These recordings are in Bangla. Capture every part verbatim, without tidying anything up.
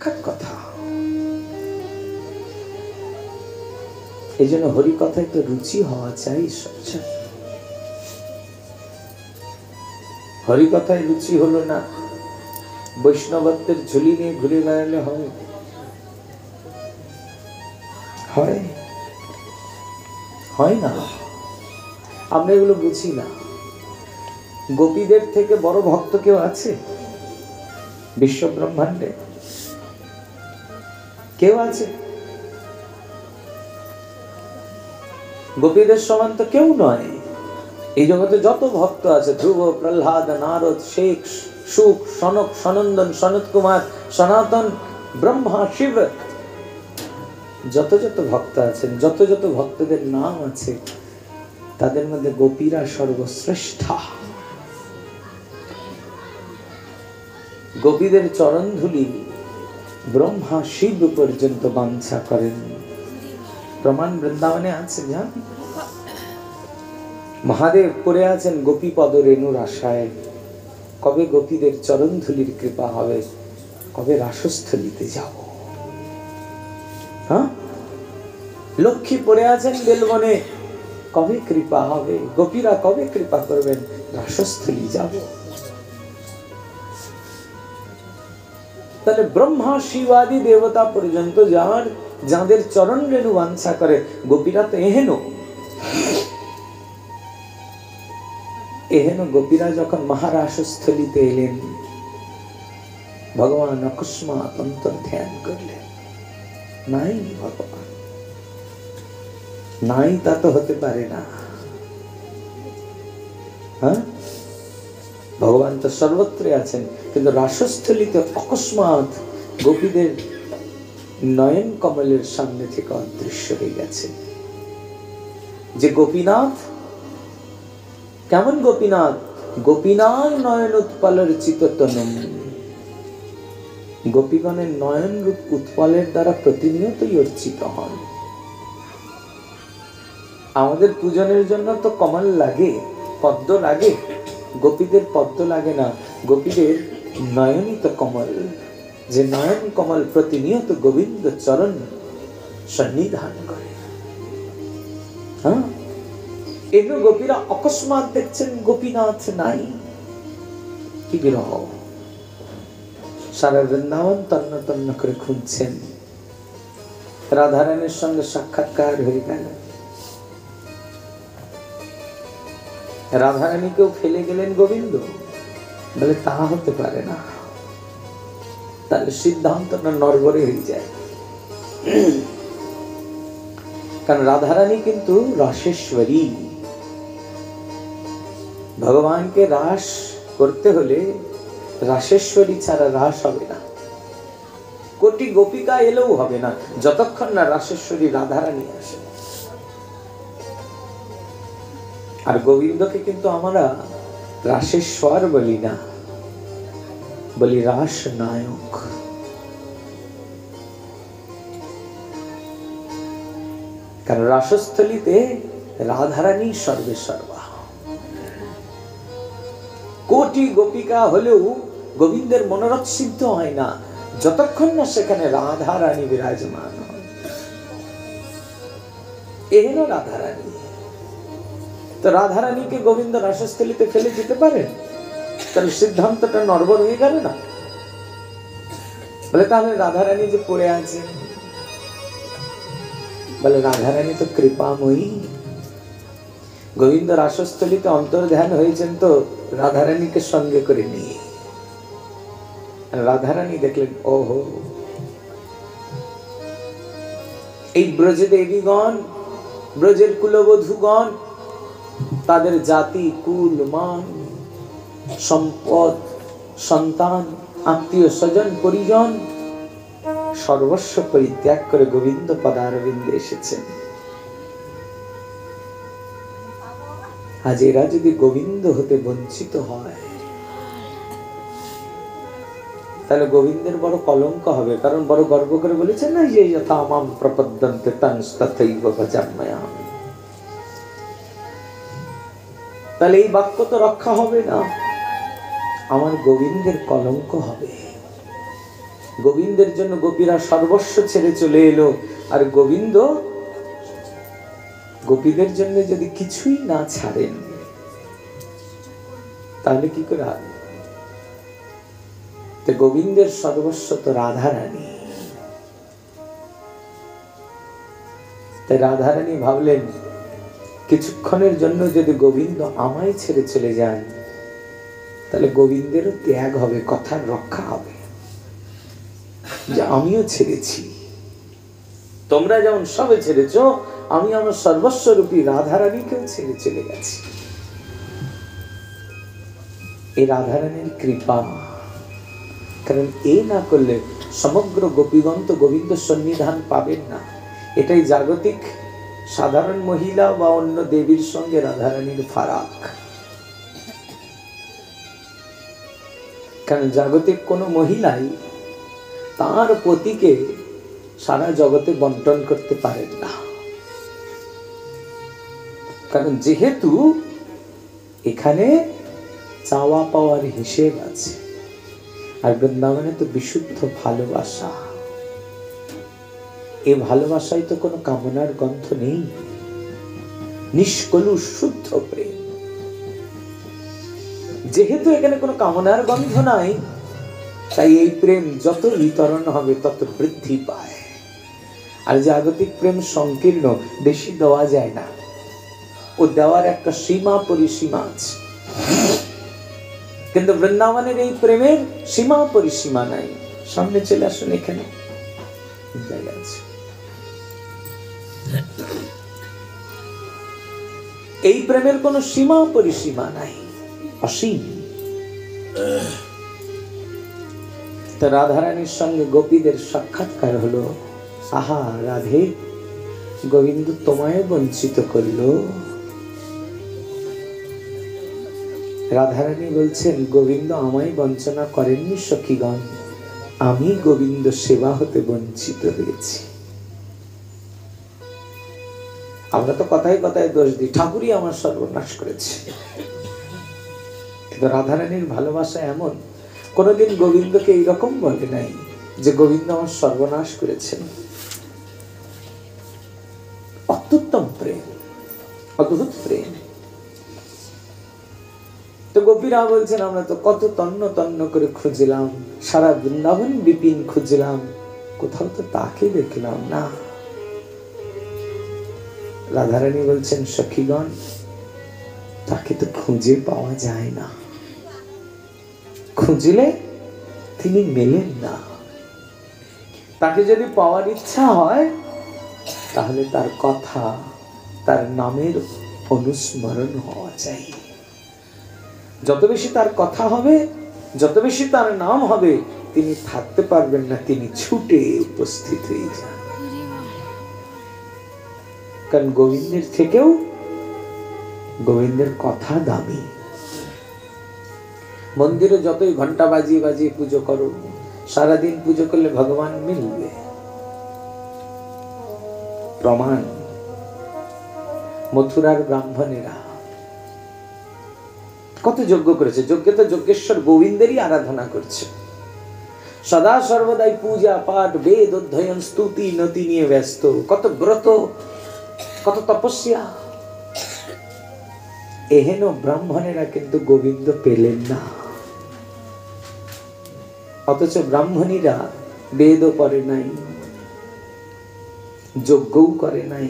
সাক্ষাৎ কথা। এই জন্য হরি কথায় তো রুচি হওয়া চাই। হরি কথায় রুচি হলো না, বৈষ্ণবত্বের ঝুলি নিয়ে ঘুরে বেড়ালে হয়? হয় হয় না। আমরা এগুলো বুঝি না। গোপীদের থেকে বড় ভক্ত কেউ আছে বিশ্ব ব্রহ্মাণ্ডে? কেউ আছে? গোপীদের সমান তো কেউ নয়। এই জগতে যত ভক্ত আছে, ধ্রুব, প্রহ্লাদ, নারদ, শেখ, সুখ, সনক, সনন্দন, সনত কুমার, সনাতন, ব্রহ্মা, শিব, যত যত ভক্ত আছেন, যত যত ভক্তদের নাম আছে, তাদের মধ্যে গোপীরা সর্বশ্রেষ্ঠ। গোপীদের চরণ ধুলি ব্রহ্মা শিব পর্যন্ত বাঞ্ছা করেন। প্রমাণ বৃন্দাবনে আছে। জান মহাদেব পড়ে আছেন গোপী পদ রেণুর আশায়। কবে গোপীদের চরণ ধুলির কৃপা হবে? কবে রাসস্থলিতে যাব? হ্যাঁ, লক্ষ্মী পড়ে আছেন বেলবনে। কবে কৃপা হবে? গোপীরা কবে কৃপা করবেন? রাসস্থলী যাব। তাহলে ব্রহ্মা শিবাদি দেবতা পর্যন্ত যার যাদের চরণ রেণু বাঞ্ছা করে, গোপীরা তো এহেন এহেন গোপীরা যখন মহারাসস্থলীতে এলেন, ভগবান অকস্মাৎ অন্তর্ধ্যান করলেন। নাই ভগবান, নাই তা তো হতে পারে না। হ্যাঁ, ভগবান তো সর্বত্র আছেন, কিন্তু রাসস্থলীতে অকস্মাৎ গোপীদের নয়ন কমলের সামনে থেকে অদৃশ্য হয়ে গেছে। যে গোপীনাথ, কেমন গোপীনাথ? গোপীনাথ নয়ন উৎপলের চিততনম। গোপীগণের নয়ন রূপ উৎপলের দ্বারা প্রতিনিয়তই অর্চিত হন। আমাদের পূজনের জন্য তো কমল লাগে, পদ্ম লাগে। গোপীদের পদ্ম লাগে না, গোপীদের নয়নই তো কমল। যে নয়ন কমল প্রতিনিয়ত গোবিন্দ চরণ সন্নিধান করে। হ্যাঁ, এগুলো গোপীরা অকস্মাৎ দেখছেন গোপীনাথ নাই। কি বিরহ! সারা বৃন্দাবন তন্ন তন্ন করে খুঁজছেন। রাধারানীর সঙ্গে সাক্ষাৎকার হয়ে গেল। রাধারানীকেও ফেলে গেলেন গোবিন্দ? বলে তা হতে পারে না। তাহলে সিদ্ধান্তটা নড়বড়ে হয়ে যায়। কারণ রাধারানী কিন্তু রসেশ্বরী। ভগবানকে রাস করতে হলে রাসেশ্বরী ছাড়া রাস হবে না। কোটি গোপিকা এলেও হবে না যতক্ষণ না রাসেশ্বরী রাধারানী আসে। আর গোবিন্দকে কিন্তু আমরা রাসেশ্বর বলি না, বলি রাস নায়ক। কারণ রাসস্থলীতে রাধারানী সর্বেসর্বা। কোটি গোপিকা হলেও গোবিন্দের মনোরথ সিদ্ধ হয় না যতক্ষণ না সেখানে রাধারানী বিরাজমান হয়। এহেন রাধারানী। তো রাধারানীকে গোবিন্দ রাসস্থলীতে ফেলে যেতে পারেন? তাহলে সিদ্ধান্তটা নড়বড় হয়ে গেল না? বলে তাহলে রাধারানী যে পড়ে আছে, বলে রাধারানী তো কৃপাময়ী। গোবিন্দ রাসস্থলীতে অন্তর্ধান হয়েছেন তো রাধারানীকে সঙ্গে করে নিয়ে। রাধারানী দেখলেন, ওহো, এই ব্রজে দেবীগণ, ব্রজের কুলবধূগণ, তাদের জাতি, কুল, মান, সম্পদ, সন্তান, আত্মীয় স্বজন, পরিজন সর্বস্ব পরিত্যাগ করে গোবিন্দ পদারবিন্দে এসেছেন। আজ এরা যদি গোবিন্দ হতে বঞ্চিত হয় তাহলে গোবিন্দের বড় কলঙ্ক হবে। কারণ বড় গর্ব করে বলেছেন না, যে যথা মাম প্রপদ্যন্তে তংস্তথৈব ভজাম্যহম। তাহলে এই বাক্য তো রক্ষা হবে না, আমার গোবিন্দের কলঙ্ক হবে। গোবিন্দের জন্য গোপীরা সর্বস্ব ছেড়ে চলে এলো, আর গোবিন্দ গোপীদের জন্য যদি কিছুই না ছাড়েন তাহলে কি করে হবে? তো গোবিন্দের সর্বস্ব তো রাধারানী। তাই রাধারানী ভাবলেন কিছুক্ষণের জন্য যদি গোবিন্দ আমায় ছেড়ে চলে যান তাহলে গোবিন্দেরও ত্যাগ হবে, কথার রক্ষা হবে যে আমিও ছেড়েছি, তোমরা যেমন সবে ছেড়েছ আমি আমার সর্বস্বরূপী রাধারানীকেও ছেড়ে চলে গেছি। এই রাধারানীর কৃপা, কারণ এই না করলে সমগ্র গোপীগণ তো গোবিন্দ সন্নিধান পাবেন না। এটাই জাগতিক সাধারণ মহিলা বা অন্য দেবীর সঙ্গে রাধারানীর ফারাক। কারণ জাগতিক কোনো মহিলাই তার পতিকে সারা জগতে বন্টন করতে পারেন না, কারণ যেহেতু এখানে চাওয়া পাওয়ার হিসেব আছে, আর বৃন্দাবনে তো বিশুদ্ধ ভালোবাসা। এই ভালোবাসায় তো কোনো কামনার গন্ধ নেই, নিষ্কলুষ শুদ্ধ প্রেম। যেহেতু এখানে কোনো কামনার গন্ধ নাই, তাই এই প্রেম যত বিতরণ হবে তত বৃদ্ধি পায়। আর জাগতিক প্রেম সংকীর্ণ, বেশি দেওয়া যায় না, ও দেওয়ার একটা সীমা পরিসীমা আছে। কিন্তু বৃন্দাবনের এই প্রেমের সীমা পরিসীমা নাই। সামনে চলে আসুন, এখানে জায়গা আছে। এই প্রেমের কোনো সীমা পরিসীমা নাই, অসীম। তো রাধারানীর সঙ্গে গোপীদের সাক্ষাৎকার হলো। আহা রাধে, গোবিন্দ তোমায় বঞ্চিত করলো। রাধারানী বলছেন গোবিন্দ আমায় বঞ্চনা করেননি সখীগণ, আমি গোবিন্দ সেবা হতে বঞ্চিত হয়েছি। আমরা তো কথায় কথায় দোষ দিই, ঠাকুরই আমার সর্বনাশ করেছে। কিন্তু রাধারানীর ভালোবাসা এমন, কোনোদিন গোবিন্দকে এইরকম বলে নাই যে গোবিন্দ আমার সর্বনাশ করেছেন। অত্যুত্তম প্রেম, অদ্ভুত প্রেম। তো গোপীরা বলছেন আমরা তো কত তন্ন তন্ন করে খুঁজলাম, সারা বৃন্দাবন বিপিন খুঁজলাম, কোথাও তো তাকে দেখলাম না। রাধারানী বলছেন সখীগণ, তাকে তো খুঁজে পাওয়া যায় না, খুঁজলে তিনি মেলেন না। তাকে যদি পাওয়ার ইচ্ছা হয় তাহলে তার কথা, তার নামের অনুস্মরণ হওয়া চাই। যত বেশি তার কথা হবে, যত বেশি তার নাম হবে, তিনি থাকতে পারবেন না, তিনি ছুটে উপস্থিত হয়ে যান। কারণ গোবিন্দের থেকেও গোবিন্দের কথা দামি। মন্দিরে যতই ঘন্টা বাজিয়ে বাজিয়ে পুজো করো, সারাদিন পুজো করলে ভগবান মিলবে? প্রমাণ, মথুরার ব্রাহ্মণেরা কত যজ্ঞ করেছে, যজ্ঞে তো যজ্ঞেশ্বর গোবিন্দেরই আরাধনা করছে, সদা সর্বদাই পূজা পাঠ বেদ অধ্যয়ন স্তুতি নতি নিয়ে ব্যস্ত, কত ব্রত, কত তপস্যা। এহেন ব্রাহ্মণেরা কিন্তু গোবিন্দ পেলেন না। অথচ ব্রাহ্মণীরা বেদও করে নাই, যজ্ঞও করে নাই,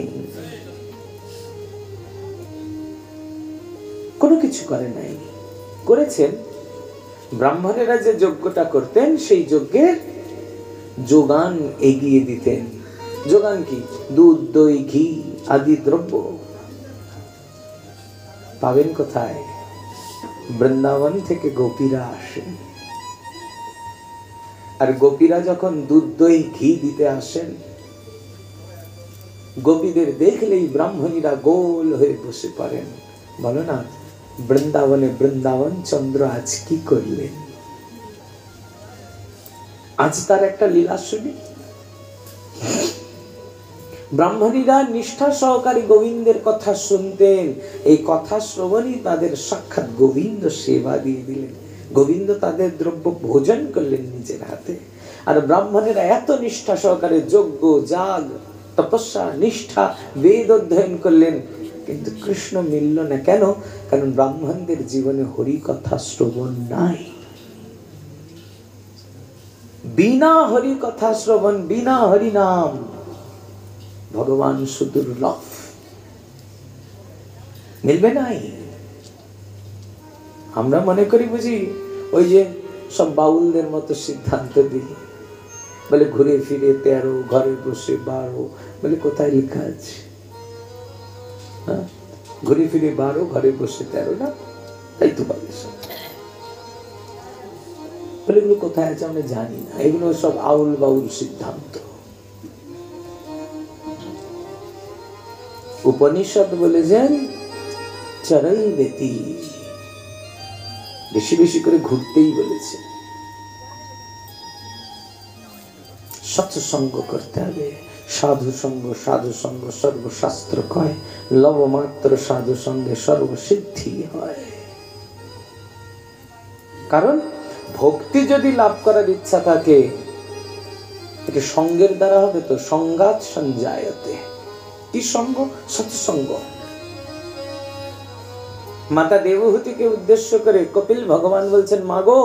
কোনো কিছু করে নাই। করেছেন ব্রাহ্মণেরা যে যজ্ঞটা করতেন, সেই যজ্ঞের যোগান এগিয়ে দিতেন। যোগান কি? দুধ, দই, ঘি আদি দ্রব্য পাবেন কোথায়? বৃন্দাবন থেকে গোপীরা আসেন, আর গোপীরা যখন দুধ, দই, ঘি দিতে আসেন, গোপীদের দেখলেই ব্রাহ্মণীরা গোল হয়ে বসে পড়েন। বলো না, বৃন্দাবনে বৃন্দাবন চন্দ্র আজ কি করলেন? আজ তার একটা লীলা শুনি। ব্রাহ্মণীরা নিষ্ঠা সহকারী গোবিন্দের কথা শুনতেন, এই কথা শ্রবণই তাদের সাক্ষাৎ গোবিন্দ সেবা দিয়ে দিলেন। গোবিন্দ তাদের দ্রব্য ভোজন করলেন নিজের হাতে। আর ব্রাহ্মণেরা এত নিষ্ঠা সহকারে যজ্ঞ যাগ তপস্যা নিষ্ঠা বেদ অধ্যয়ন করলেন, কিন্তু কৃষ্ণ মিলল না। কেন? কারণ ব্রাহ্মণদের জীবনে হরি কথা শ্রবণ নাই। বিনা হরি কথা শ্রবণ, বিনা হরি নাম ভগবান সুদুর্লভ, মিলবে নাই। আমরা মনে করি বুঝি ওই যে সব বাউলদের মতো সিদ্ধান্ত দিই, বলে ঘুরে ফিরে তেরো, ঘরে বসে বারো, বলে কোথায় লেখা আছে? হ্যাঁ, ঘুরে ফিরে বারো, ঘরে বসে তেরো না? তাই তো বলে বলে এগুলো কোথায় আছে আমরা জানি না, এগুলো সব আউল বাউল সিদ্ধান্ত। উপনিষদ বলেছেন চরই বেতি, বেশি বেশি করে ঘুরতেই বলেছে। সৎসঙ্গ করতে হবে, সাধু সঙ্গ, সাধু সঙ্গ সর্বশাস্ত্র কয়, লবমাত্র সাধু সঙ্গে সর্বসিদ্ধি হয়। কারণ ভক্তি যদি লাভ করার ইচ্ছা থাকে, এটা সঙ্গের দ্বারা হবে। তো সঙ্গাত সঞ্জায়তে, কি সঙ্গ? সৎসঙ্গ। মাতা দেবহূতিকে উদ্দেশ্য করে কপিল ভগবান বলছেন, মাগো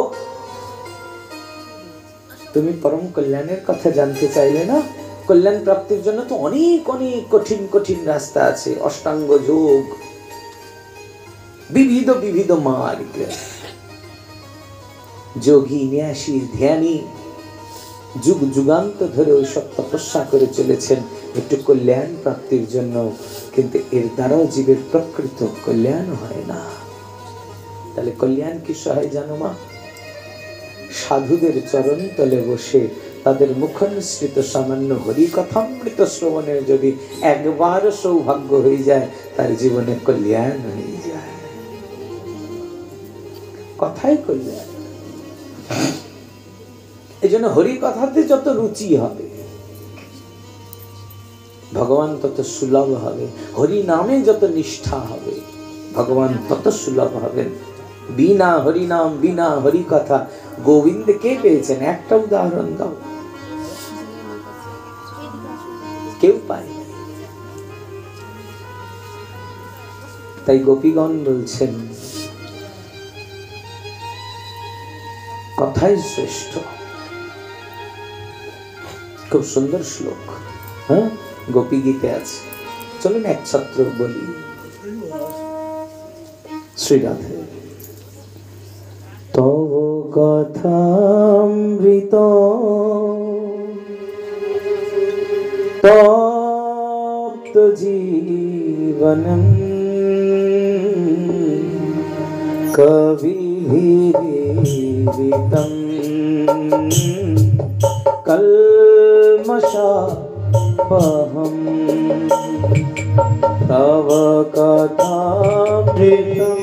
তুমি পরম কল্যাণের কথা জানতে চাইলে না? কল্যাণ প্রাপ্তির জন্য তো অনেক অনেক কঠিন কঠিন রাস্তা আছে, অষ্টাঙ্গ যোগ, বিবিধ বিবিধ মার্গ। যোগী ন্যাসী ধ্যানী যুগ যুগান্ত ধরে ওই সব তপস্যা করে চলেছেন একটু কল্যাণ প্রাপ্তির জন্য, কিন্তু এর দ্বারাও জীবের প্রকৃত কল্যাণ হয় না। তাহলে কল্যাণ কি সহায় জানো মা? সাধুদের চরণ তলে বসে তাদের মুখনিসৃত সামান্য হরি কথামৃত শ্রবণের যদি একবার সৌভাগ্য হয়ে যায়, তার জীবনে কল্যাণ হয়ে যায়। কথাই কল্যাণ। এই জন্য হরি কথাতে যত রুচি হবে, ভগবান তত সুলভ হবে। হরি নামে যত নিষ্ঠা হবে, ভগবান তত সুলভ হবেন। বিনা হরি নাম, বিনা হরি কথা গোবিন্দ কে পেয়েছেন? একটা উদাহরণ দাও। কেউ পায়। তাই গোপীগণ বলছেন কথাই শ্রেষ্ঠ। খুব সুন্দর শ্লোক, হ্যাঁ, গোপী গীতে আছে। চলুন এক ছত্র বলি। শ্রীরাধে তব কথামৃত তপ্ত জীবনম কবিভিরিতম কল্মষাপহম তব কথামৃতম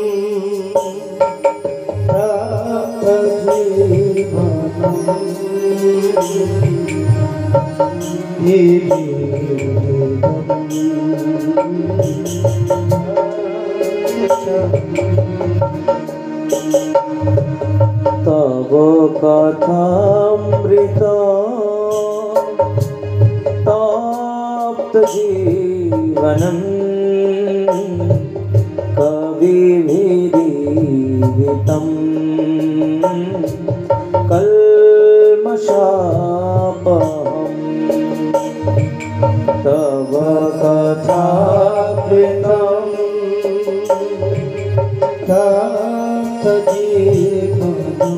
তব কথামৃত তপ্ত জীবনম কবিভিরিতম কল্মষাপহম তব কথামৃতম তপ্ত জীবনম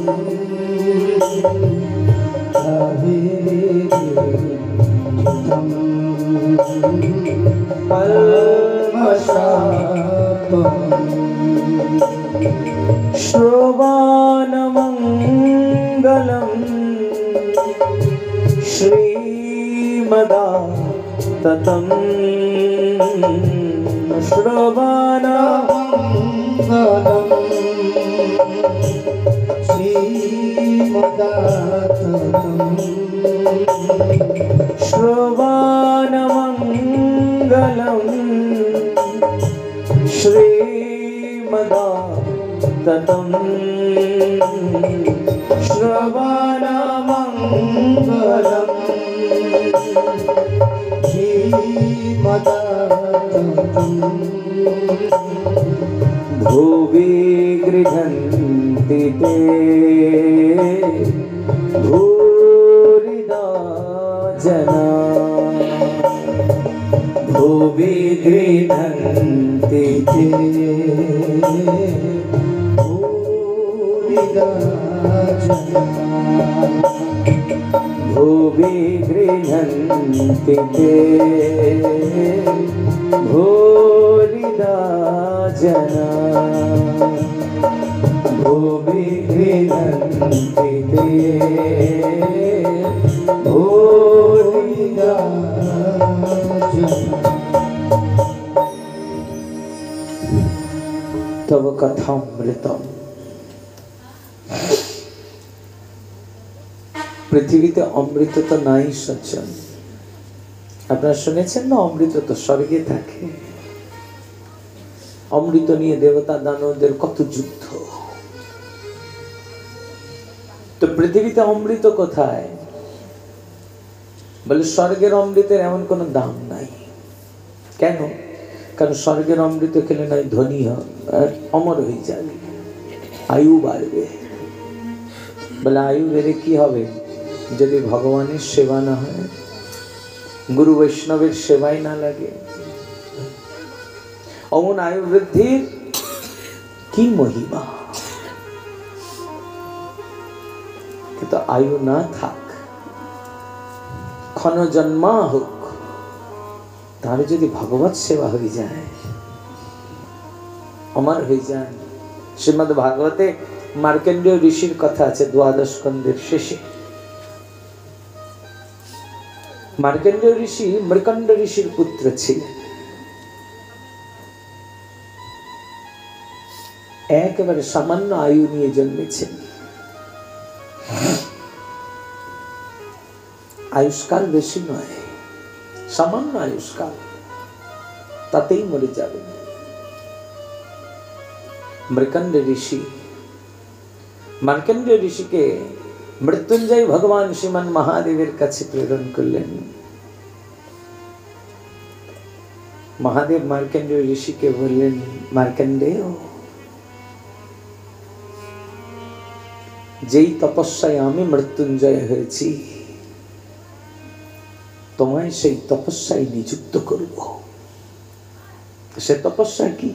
কবিভিরিতম কল্মষাপহম শ্রবণমঙ্গলম শ্রীমদাততম শ্রবণমঙ্গলম শ্রীমদাততম শ্রবণমঙ্গলম শ্রীমদাততম श्रवणमङ्गलम् भुवि गृह्णन्ति ते भूरिदा जना भुवि गृह्णन्ति ते भूरिदा जना भुवि गृह्णन्ति ते भूरिदा जना भुवि गृह्णन्ति ते भूरिदा जना। तव कथामृतम्। পৃথিবীতে অমৃত তো নাই সজ্জন। আপনারা শুনেছেন না, অমৃত তো স্বর্গে থাকে। অমৃত নিয়ে দেবতা দানবদের কত যুদ্ধ। তো পৃথিবীতে অমৃত কোথায়? বলে স্বর্গের অমৃতের এমন কোনো দাম নাই। কেন? কারণ স্বর্গের অমৃত খেলে নয় ধনী হন, অমর হয়ে যাবে, আয়ু বাড়বে। বলে আয়ু বেড়ে কি হবে? যদি ভগবানের সেবা না হয়, গুরু বৈষ্ণবের সেবাই না লাগে। অমন আয়ু বৃদ্ধির কি মহিমা। কিন্তু আয়ু না থাক, ক্ষণ জন্মা হোক, তার যদি ভগবত সেবা হয়ে যায়, অমর হয়ে যান। শ্রীমদ্ ভাগবতে মার্কণ্ডেয় ঋষির কথা আছে দ্বাদশ স্কন্ধের শেষে। মার্কণ্ডেয় ঋষি মৃকণ্ড ঋষির পুত্র ছিলেন। একেবারে সামান্য আয়ু নিয়ে জন্মেছেন। আয়ুষ্কাল বেশি নয়, সামান্য আয়ুষ্কাল, তাতেই মরে যাবেন। মৃকণ্ড ঋষি মার্কণ্ডেয় ঋষিকে মৃত্যুঞ্জয় ভগবান শ্রীমান মহাদেবের কাছে প্রেরণ করলেন। মহাদেব মার্কণ্ডেয় ঋষিকে বললেন, মার্কণ্ডেয়, যেই তপস্যায় আমি মৃত্যুঞ্জয় হয়েছি, তোমায় সেই তপস্যায় নিযুক্ত করব। সে তপস্যা কি?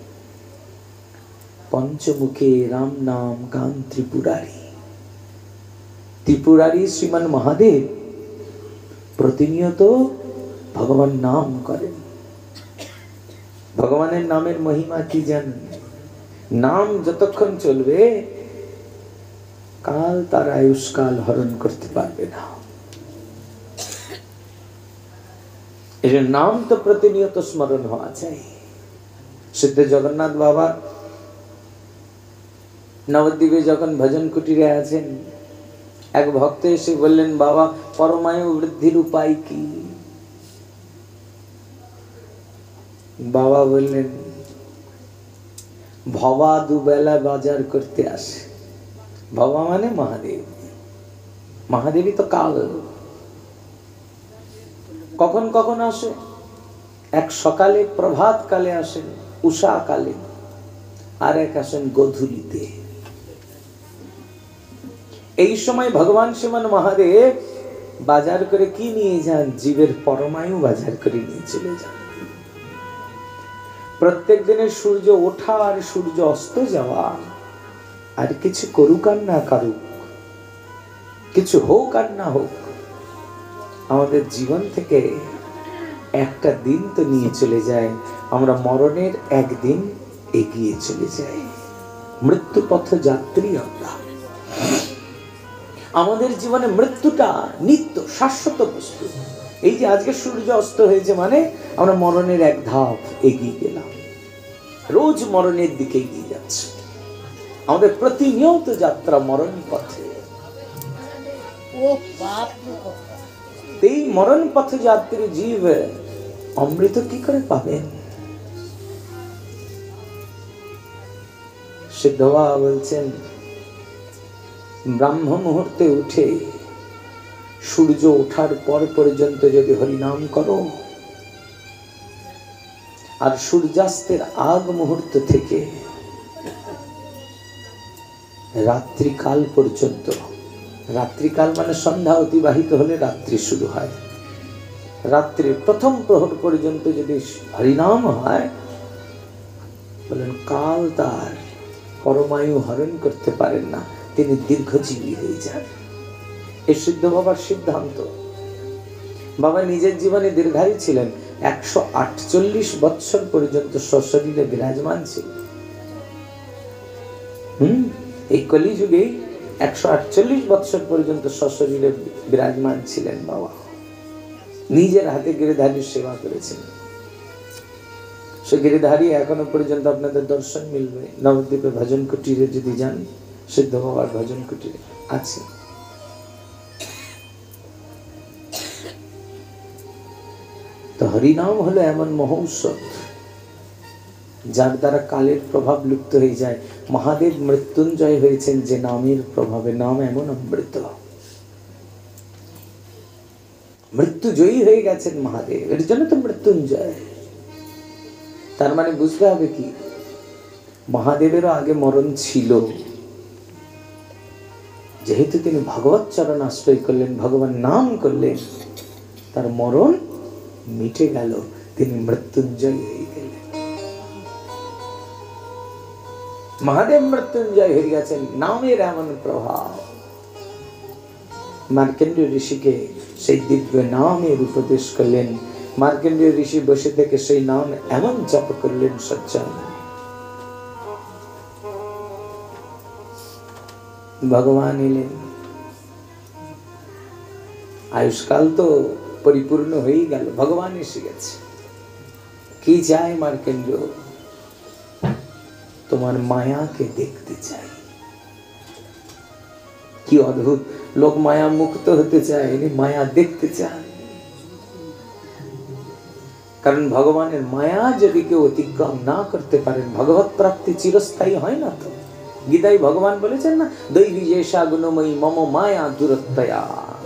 পঞ্চমুখে রাম নাম গান ত্রিপুরারি। ত্রিপুরারি শ্রীমান মহাদেব প্রতিনিয়ত ভগবান নাম করেন। ভগবানের নামের মহিমা কি জানেন? নাম যতক্ষণ চলবে, কাল তার আয়ুষ্কাল হরণ করতে পারবে না। এই নাম তো প্রতিনিয়ত স্মরণ হওয়া চাই। সিদ্ধ জগন্নাথ বাবা নবদ্বীপে যখন ভজন কুটিরে আছেন, এক ভক্ত এসে বললেন, বাবা পরমায়ু বৃদ্ধির উপায় কি? বাবা বললেন, ভবা দুবেলা বাজার করতে আসে। ভবা মানে মহাদেব। মহাদেবী তো কাল। কখন কখন আসে? এক সকালে প্রভাত কালে আসেন, উষা কালে, আর এক আসেন গধূলিতে। এই সময় ভগবান শ্রীমান মহাদেব বাজার করে কি নিয়ে যান? জীবের পরমায়ু বাজার করে নিয়ে চলে যান। প্রত্যেক দিনের সূর্য ওঠা আর সূর্য অস্ত যাওয়া, আর কিছু করুক আর না করুক, কিছু হোক আর না হোক, আমাদের জীবন থেকে একটা দিন তো নিয়ে চলে যায়। আমরা মরণের একদিন এগিয়ে চলে যাই। মৃত্যু পথ যাত্রী আমরা। আমাদের জীবনে মৃত্যুটা নিত্য শাশ্বত বস্তু। এই যে আজকে সূর্য অস্ত হয়েছে মানে আমরা মরণের এক ধাপ এগিয়ে গেলাম। রোজ মরণের দিকে এগিয়ে যাচ্ছে। আমাদের প্রতিনিয়ত যাত্রা মরণ পথে। এই মরণ পথে যাত্রী জীব অমৃত কি করে পাবেন? সিদ্ধ বাবা বলছেন, ব্রাহ্ম মুহূর্তে উঠে সূর্য ওঠার পর পর্যন্ত যদি হরিনাম করো, আর সূর্যাস্তের আগ মুহূর্ত থেকে রাত্রিকাল পর্যন্ত, রাত্রিকাল মানে সন্ধ্যা অতিবাহিত হলে রাত্রি শুরু হয়, রাত্রির প্রথম প্রহর পর্যন্ত যদি হরিনাম হয়, বলেন কাল তার পরমায়ু হরণ করতে পারেন না, তিনি দীর্ঘজীবী হয়ে যান। এই সিদ্ধ বাবার সিদ্ধান্ত। বাবা নিজের জীবনে দীর্ঘায়ু ছিলেন, একশো আটচল্লিশ বৎসর পর্যন্ত সশরীরে বিরাজমান ছিলেন। হম এই কলিযুগে একশো আটচল্লিশ বৎসর পর্যন্ত সশরীরে বিরাজমান ছিলেন বাবা। নিজের হাতে গিরিধারীর সেবা করেছেন। সে গিরিধারী এখনো পর্যন্ত আপনাদের দর্শন মিলবে নবদ্বীপে ভজন কুটিরে যদি যান, সিদ্ধ বাবার ভজন কুটিরে আছে। তো হরিনাম হলো এমন মহৌষধ যার দ্বারা কালের প্রভাব লুপ্ত হয়ে যায়। মহাদেব মৃত্যুঞ্জয় হয়েছেন যে নামের প্রভাবে। নাম এমন অমৃত, মৃত্যুজয়ী হয়ে গেছেন মহাদেব, এর জন্য তো মৃত্যুঞ্জয়। তার মানে বুঝতে হবে কি, মহাদেবেরও আগে মরণ ছিল, যেহেতু তিনি ভগবত চরণ আশ্রয় করলেন, ভগবান নাম করলেন, তার মরণ মিটে গেল, তিনি মৃত্যুঞ্জয় হয়ে গেলেন। মহাদেব মৃত্যুঞ্জয় হয়ে গেছেন, নামের এমন প্রভাব। মার্কেন্ডীয় ঋষিকে সেই দিব্য নামের উপদেশ করলেন। মার্কেন্ডীয় ঋষি বসে থেকে সেই নাম এমন জপ করলেন, সজ্জন ভগবান এলেন। আয়ুষ্কাল তো পরিপূর্ণ হয়ে গেল, ভগবান এসে গেছে। কি চাই মার্কেন্ডীয়? তোমার মায়াকে দেখতে চাই। কি অদ্ভুত, লোক মায়া মুক্ত হতে চায়, ইনি মায়া দেখতে চান। কারণ ভগবানের মায়া যদি কেউ অতিক্রম না করতে পারেন, ভগবত প্রাপ্তি চিরস্থায়ী হয় না। তো গীতায় ভগবান বলেছেন না, দৈবী যেষা গুণময়ী মম মায়া দূরত্বয়া।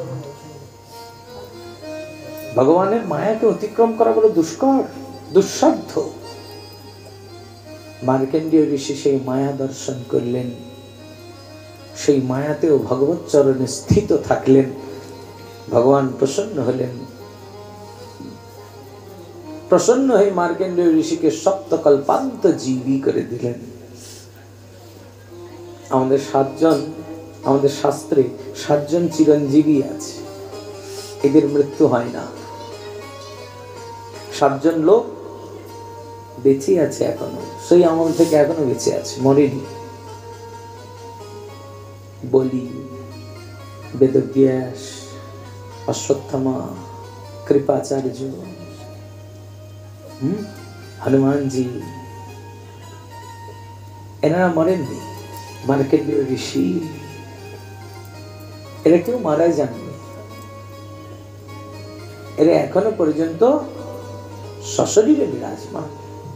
ভগবানের মায়াকে অতিক্রম করা বড় দুষ্কর, দুঃসাধ্য। মার্কেন্ডীয় ঋষি সেই মায়া দর্শন করলেন, সেই মায়াতেও ভগবত চরণে স্থিত থাকলেন। ভগবান প্রসন্ন হলেন। প্রসন্ন হয়ে মার্কেন্ডীয় ঋষিকে সপ্তকল্পান্ত জীবী করে দিলেন। আমাদের সাতজন, আমাদের শাস্ত্রে সাতজন চিরঞ্জীবী আছে, এদের মৃত্যু হয় না। সাতজন লোক বেঁচে আছে এখনো, সেই আমল থেকে এখনো বেঁচে আছে, মরেনি। বলি, বেদব্যাস, অশ্বত্থামা, কৃপাচার্য, হম হনুমানজি, এনারা মরেননি। মার্কেন্ডীয় ঋষি, এরা কেউ মারা যাননি। এরা এখনো পর্যন্ত সশরীরে বিরাজমান।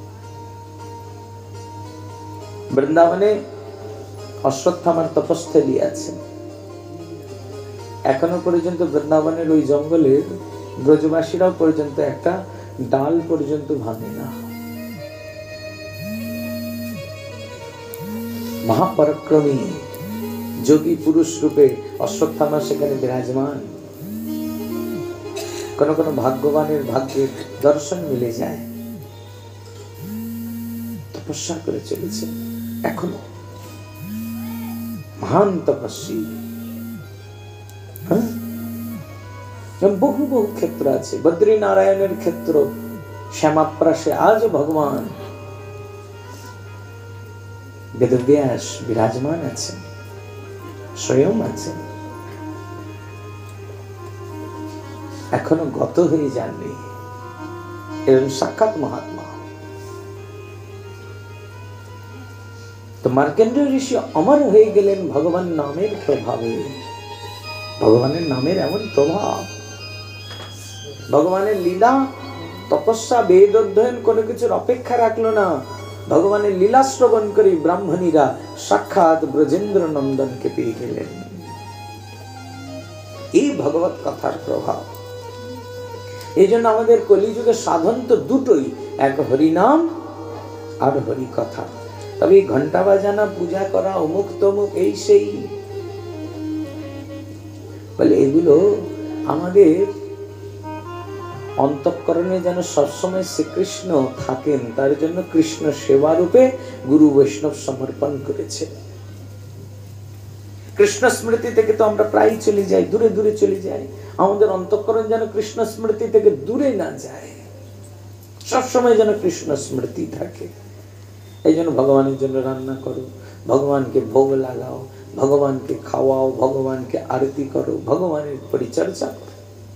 বৃন্দাবনে অশ্বত্থামার তপস্থলী আছে। এখনো পর্যন্ত বৃন্দাবনের ওই জঙ্গলের ব্রজবাসীরাও পর্যন্ত একটা ডাল পর্যন্ত ভাঙে না। মহাপরাক্রমী যোগী পুরুষ রূপে অশ্বত্থামা সেখানে বিরাজমান। কোন কোন ভাগ্যবানের ভাগ্যের দর্শন মিলে যায়, তপস্যা করে চলেছে এখনো, মহান তপস্বী। হ্যাঁ, বহু বহু ক্ষেত্র আছে। বদ্রী নারায়ণের ক্ষেত্র, শ্যামাপ্রাসে আজ ভগবান বেদব্যাস বিরাজমান আছেন, স্বয়ং আছেন, এখনো গত হয়ে যাননি। এরকম সাক্ষাৎ মহাত্মা। তো মার্কেন্ডীয় ঋষি অমর হয়ে গেলেন ভগবান নামের প্রভাবে। ভগবানের নামের এমন প্রভাব, ভগবানের লীলা, তপস্যা, বেদ অধ্যয়ন কোনো কিছুর অপেক্ষা রাখলো না। ভগবানের লীলা শ্রবণ করে ব্রাহ্মণীরা সাক্ষাৎ ব্রজেন্দ্র নন্দনকে পেয়ে গেলেন। ভগবত কথার প্রভাব। এই জন্য আমাদের কলিযুগে সাধন তো দুটোই, এক হরিনাম আর হরি কথা। তবে ঘন্টা বাজানা, পূজা করা, অমুক তমুক, এই সেই, বলে এগুলো আমাদের অন্তঃকরণে যেন সবসময় শ্রীকৃষ্ণ থাকেন, তার জন্য কৃষ্ণ সেবা রূপে গুরু বৈষ্ণব সমর্পণ করেছে। কৃষ্ণ স্মৃতি থেকে তো আমরা প্রায় চলে যাই, দূরে দূরে চলে যাই। আমাদের অন্তঃকরণ যেন কৃষ্ণ স্মৃতি থেকে দূরে না যায়, সবসময় যেন কৃষ্ণ স্মৃতি থাকে। এই জন্য ভগবানের জন্য রান্না করো, ভগবানকে ভোগ লাগাও, ভগবানকে খাওয়াও, ভগবানকে আরতি করো, ভগবানের পরিচর্যা করো।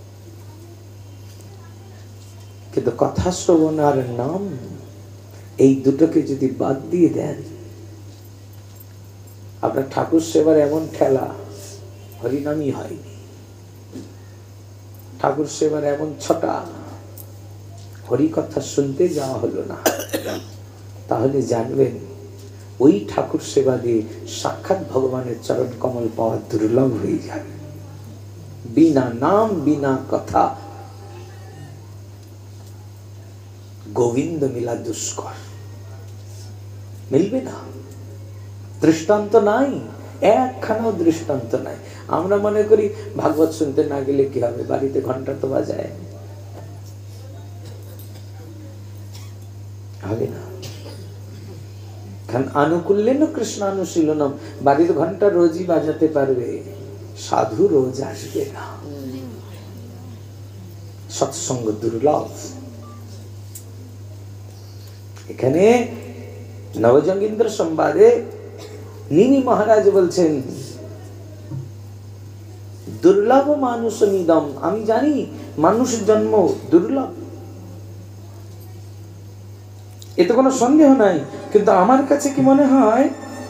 কিন্তু কথা শ্রবণ আর নাম, এই দুটোকে যদি বাদ দিয়ে দেন, আপনার ঠাকুর সেবার এমন ঠেলা, হরিনামই হয়নি। ঠাকুর সেবার এমন ছটা, হরি কথা শুনতে যাওয়া হলো না। তাহলে জানবেন ওই ঠাকুর সেবা দিয়ে সাক্ষাৎ ভগবানের চরণ কমল পাওয়া দুর্লভ হয়ে যাবে। বিনা নাম, বিনা কথা গোবিন্দ মিলা দুষ্কর, মিলবে না। দৃষ্টান্ত নাই, একখানাও দৃষ্টান্ত নাই। আমরা মনে করি ভাগবত শুনতে না গেলে কি হবে, বাড়িতে ঘন্টা তো বাজায়, হবে না। আনুকূল্যেন কৃষ্ণানুশীলনম, বাড়ির ঘন্টা রোজই বাজাতে পারবে, সাধু রোজ আসবে না। সৎসঙ্গ দুর্লভ। এখানে নবজঙ্গীন্দ্র সংবাদে নিমি মহারাজ বলছেন, দুর্লভ মানুষ নিদম, আমি জানি মানুষ জন্ম দুর্লভ, এতে কোনো সন্দেহ নাই, কিন্তু আমার কাছে কি মনে হয়,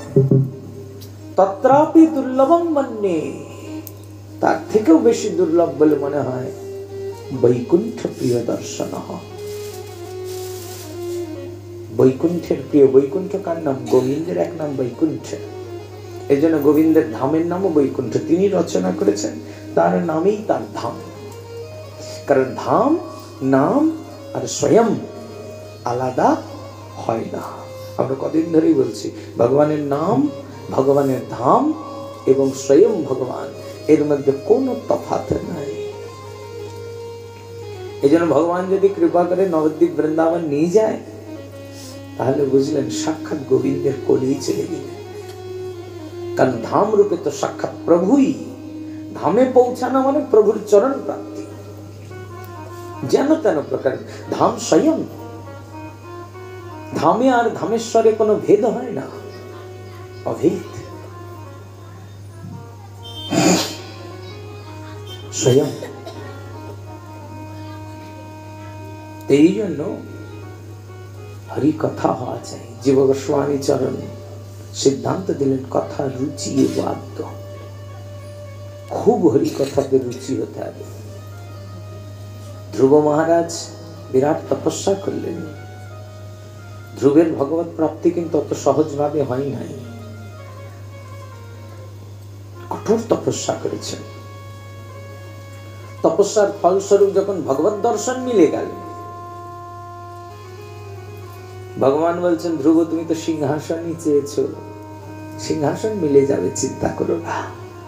তত্রাপি দুর্লভম মন্যে, তার থেকেও বেশি দুর্লভ বলে মনে হয় বৈকুণ্ঠ প্রিয় দর্শন। বৈকুণ্ঠের প্রিয়, বৈকুণ্ঠ কার নাম? গোবিন্দের এক নাম বৈকুণ্ঠ। এই জন্য গোবিন্দের ধামের নামও বৈকুণ্ঠ। তিনি রচনা করেছেন, তার নামেই তার ধাম। কারণ ধাম, নাম আর স্বয়ং আলাদা হয় না। আমরা কদিন ধরেই বলছি, ভগবানের নাম, ভগবানের ধাম এবং স্বয়ং ভগবান, এর মধ্যে কোনো তফাৎ নাই। এই জন্য ভগবান যদি কৃপা করে নবদ্বীপ বৃন্দাবন নিয়ে যায়, তাহলে বুঝলেন সাক্ষাৎ গোবিন্দের কোলেই চলে গেলেন। কারণ ধাম রূপে তো সাক্ষাৎ প্রভুই। ধামে পৌঁছানো মানে প্রভুর চরণ প্রাপ্তি। যেন তেন প্রকার ধাম স্বয়ং। ধামে আর ধামেশ্বরে কোনো ভেদ হয় না, অভেদ। স্বয়ং। এই জন্য হরি কথা হওয়া চাই। জীব গোস্বামী চরণ সিদ্ধান্ত দিলেন, কথা রুচি বাদ্য, খুব হরি কথাতে রুচি হতে হবে। ধ্রুব মহারাজ বিরাট তপস্যা করলেন। ধ্রুবের ভগবত প্রাপ্তি কিন্তু অত সহজ ভাবে হয় নাই, কঠোর তপস্যা করেছেন। তপস্যার ফলস্বরূপ যখন ভগবত দর্শন মিলে গেল, ভগবান বলছেন, ধ্রুব তুমি তো সিংহাসনই চেয়েছো, সিংহাসন মিলে যাবে, চিন্তা করো না।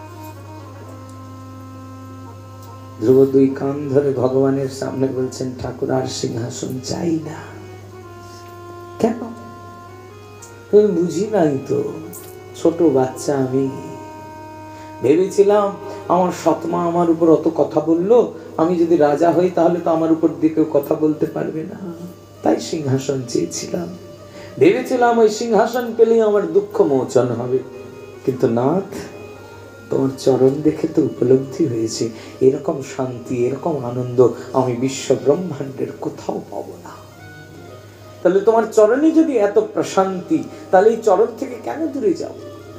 ধ্রুব দুই কান ধরে ভগবানের সামনে বলছেন, ঠাকুর আর সিংহাসন চাই না। কেন? তুমি বুঝি নাই তো, ছোট বাচ্চা আমি। ভেবেছিলাম আমার সৎমা আমার উপর অত কথা বললো, আমি যদি রাজা হই তাহলে তো আমার উপর দিকেও কথা বলতে পারবে না, তাই সিংহাসন চেয়েছিলাম। ভেবেছিলাম ওই সিংহাসন পেলেই আমার দুঃখ মোচন হবে। কিন্তু নাথ, তোমার চরণ দেখে তো উপলব্ধি হয়েছে, এরকম শান্তি, এরকম আনন্দ আমি বিশ্ব ব্রহ্মাণ্ডের কোথাও পাবো না। তাহলে তোমার চরণে যদি এত প্রশান্তি, তাহলে এই চরণ থেকে কেন দূরে যাও?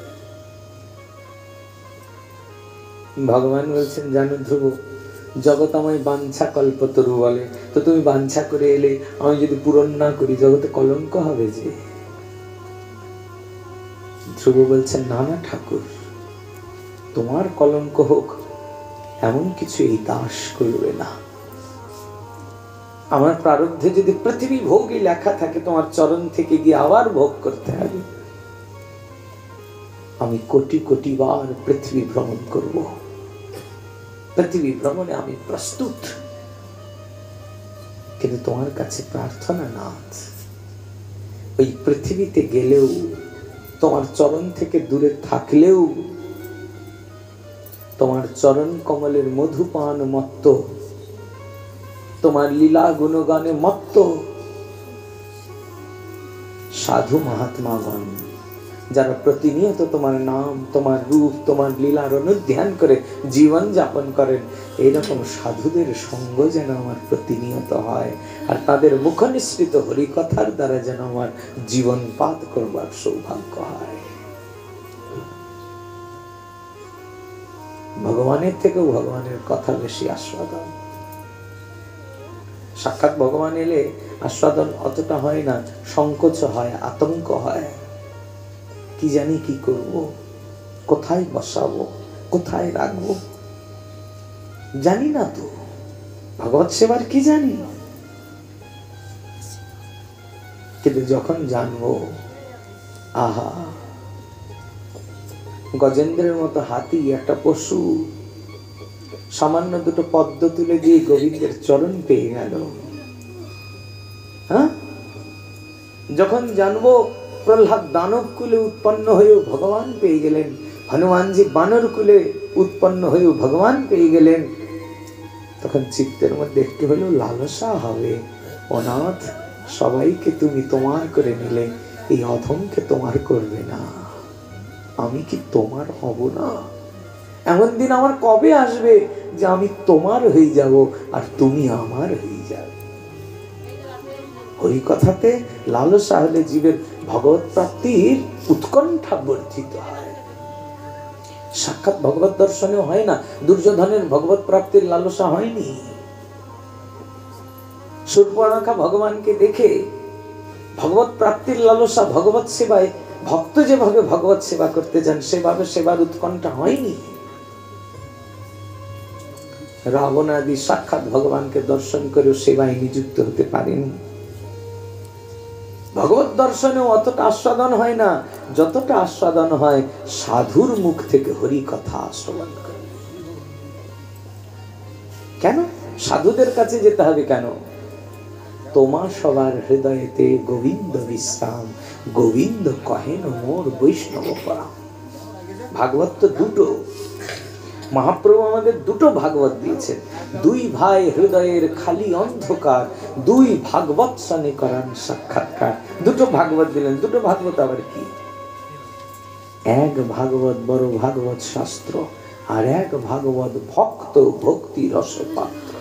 ভগবান বলছেন, জানো ধ্রুব, জগৎ আমায় বাঞ্ছা কল্পতরু বলে, তো তুমি বাঞ্ছা করে এলে, আমি যদি পূরণ না করি জগতে কলঙ্ক হবে যে। ধ্রুব বলছেন, না না ঠাকুর, তোমার কলঙ্ক হোক এমন কিছু এই দাস করবে না। আমার প্রারব্ধে যদি পৃথিবী ভোগই লেখা থাকে, তোমার চরণ থেকে গিয়ে আবার ভোগ করতে হবে, আমি কোটি কোটি বার পৃথিবী ভ্রমণ করব। পৃথিবী ভ্রমণে আমি প্রস্তুত, কিন্তু তোমার কাছে প্রার্থনা নাথ, ওই পৃথিবীতে গেলেও, তোমার চরণ থেকে দূরে থাকলেও, তোমার চরণ কমলের মধুপান মত্ত, তোমার লীলা গুণগানে মত্ত সাধু মহাত্মাগণ, যারা প্রতিনিয়ত তোমার নাম, তোমার রূপ, তোমার লীলার অনুধ্যান করে জীবন যাপন করেন, এইরকম সাধুদের সঙ্গ যেন আমার প্রতিনিয়ত হয়, আর তাদের মুখনিসৃত হরিকথার দ্বারা যেন আমার জীবনপাত করবার সৌভাগ্য হয়। ভগবানের থেকেও ভগবানের কথা বেশি আস্বাদন। সাক্ষাৎ ভগবান এলে আস্বাদন অতটা হয় না, সংকোচ হয়, আতঙ্ক হয়, কি জানি কি করব, কোথায় বসাবো, কোথায় রাখবো, জানি না তো, ভগবত সেবার কি জানি। কিন্তু যখন জানবো, আহা, গজেন্দ্রের মতো হাতি একটা পশু সামান্য দুটো পদ্ম তুলে দিয়ে গোবিন্দের চরণ পেয়ে গেল। হ্যাঁ, যখন জানবো প্রহ্লাদ দানব কুলে উৎপন্ন হয়েও ভগবান পেয়ে গেলেন, হনুমানজি বানর কুলে উৎপন্ন হয়েও ভগবান পেয়ে গেলেন, তখন চিত্তের মধ্যে একটু হলেও লালসা হবে, অনাথ সবাইকে তুমি তোমার করে নিলে, এই অধমকে তোমার করবে না, আমি কি তোমার হব না? এমন দিন আমার কবে আসবে যে আমি তোমার হয়ে যাব আর তুমি আমার হয়ে যাবে? ওই কথাতে লালসা হলে জীবের ভগবত প্রাপ্তির উৎকণ্ঠা বর্ধিত হয়। সাক্ষাৎ ভগবত দর্শনেও হয় না, দুর্যোধনের ভগবত প্রাপ্তির লালসা হয়নি। শূর্পণখা ভগবানকে দেখে ভগবত প্রাপ্তির লালসা, ভগবত সেবায় ভক্ত যেভাবে ভগবত সেবা করতে যান সেভাবে সেবার উৎকণ্ঠা হয়নি। রাবণ আদি সাক্ষাৎ ভগবানকে দর্শন করেও সেবায় নিযুক্ত হতে পারেনি। ভগবত দর্শনেও অতটা আস্বাদন হয় না যতটা আস্বাদন হয় সাধুর মুখ থেকে হরি কথা শ্রবণ করে। কেন সাধুদের কাছে যেতে হবে? কেন? তোমা সবার হৃদয়েতে গোবিন্দ বিশ্রাম, গোবিন্দ কহেন মোর বৈষ্ণব পরাম। ভাগবত তো দুটো, মহাপ্রভু আমাদের দুটো ভাগবত দিয়েছেন। দুই ভাই হৃদয়ের খালি অন্ধকার, দুই ভাগবত সনে করান সাক্ষাৎকার। দুটো ভাগবত দিলেন। দুটো ভাগবত আবার কি? এক ভাগবত বড় ভাগবত শাস্ত্র, আর এক ভাগবত ভক্ত ভক্তি রস পাত্র।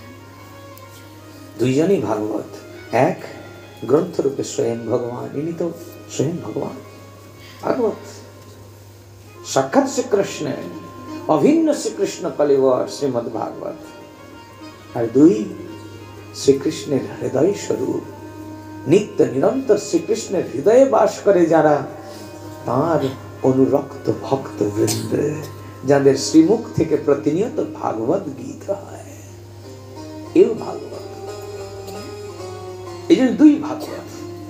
দুইজনই ভাগবত। এক গ্রন্থরূপে স্বয়ং ভগবান, ইনি তো স্বয়ং ভগবান ভাগবত, সাক্ষাৎ শ্রীকৃষ্ণের অভিন্ন শ্রীকৃষ্ণ কলিবর শ্রীমদ ভাগবত। আর দুই শ্রীকৃষ্ণের হৃদয় স্বরূপ, নিত্য নিরন্তর শ্রীকৃষ্ণের হৃদয়ে বাস করে যারা, তাঁর অনুরক্ত ভক্ত বৃন্দ, যাদের শ্রীমুখ থেকে প্রতিনিয়ত ভাগবত গীত হয়, এও ভাগবত। এই জন্য দুই ভাগবত।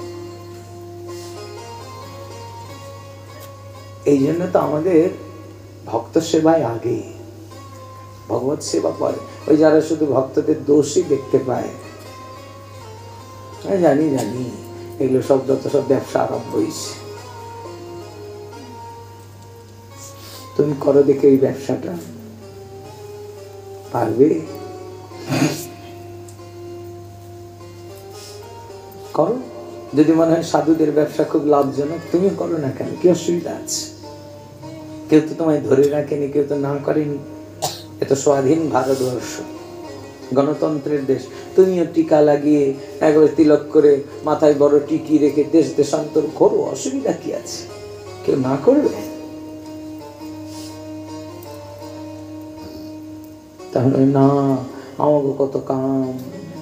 এই জন্য তো আমাদের ভক্ত সেবায় আগে, ভগবত সেবা পরে। ওই যারা শুধু ভক্তদের দোষই দেখতে পায়, জানি জানি এগুলো সব যত সব ব্যবসা আরম্ভ হয়েছে। তুমি করো দেখে এই ব্যবসাটা, পারবে? করো। যদি মনে হয় সাধুদের ব্যবসা খুব লাভজনক, তুমি করো না কেন? কি অসুবিধা আছে? কেউ তো তোমায় ধরে রাখেনি, কেউ তো না করেনি। এত স্বাধীন ভারতবর্ষ, গণতন্ত্রের দেশ। তুমিও টিকা লাগিয়ে একবার তিলক করে মাথায় বড় টিকি রেখে দেশ দেশান্তর করো, অসুবিধা কি আছে? কেউ না করবে? তাহলে না, আমাকে কত কাম,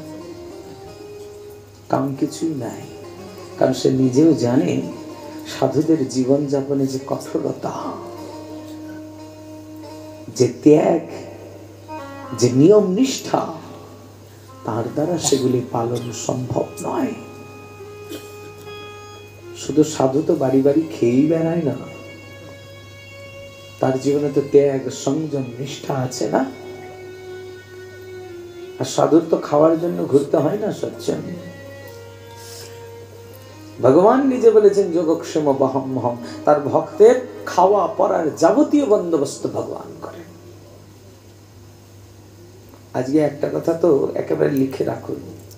কাম কিছুই নাই। কারণ সে নিজেও জানে সাধুদের জীবন যাপনে যে কঠোরতা, যে ত্যাগ, যে নিয়ম নিষ্ঠা, তার দ্বারা সেগুলি পালন সম্ভব নয়। শুধু সাধু তো বাড়ি বাড়ি খেয়েই বেড়ায় না, তার জীবনে তো ত্যাগ সংযম নিষ্ঠা আছে না। আর সাধুর তো খাওয়ার জন্য ঘুরতে হয় না সচ্ছন। ভগবান নিজে বলেছেন যোগক্ষেম বহম্মহম, তার ভক্তের খাওয়া পরার যাবতীয় বন্দোবস্ত ভগবান করেন। আজকে একটা কথা তো একেবারে লিখে রাখুন,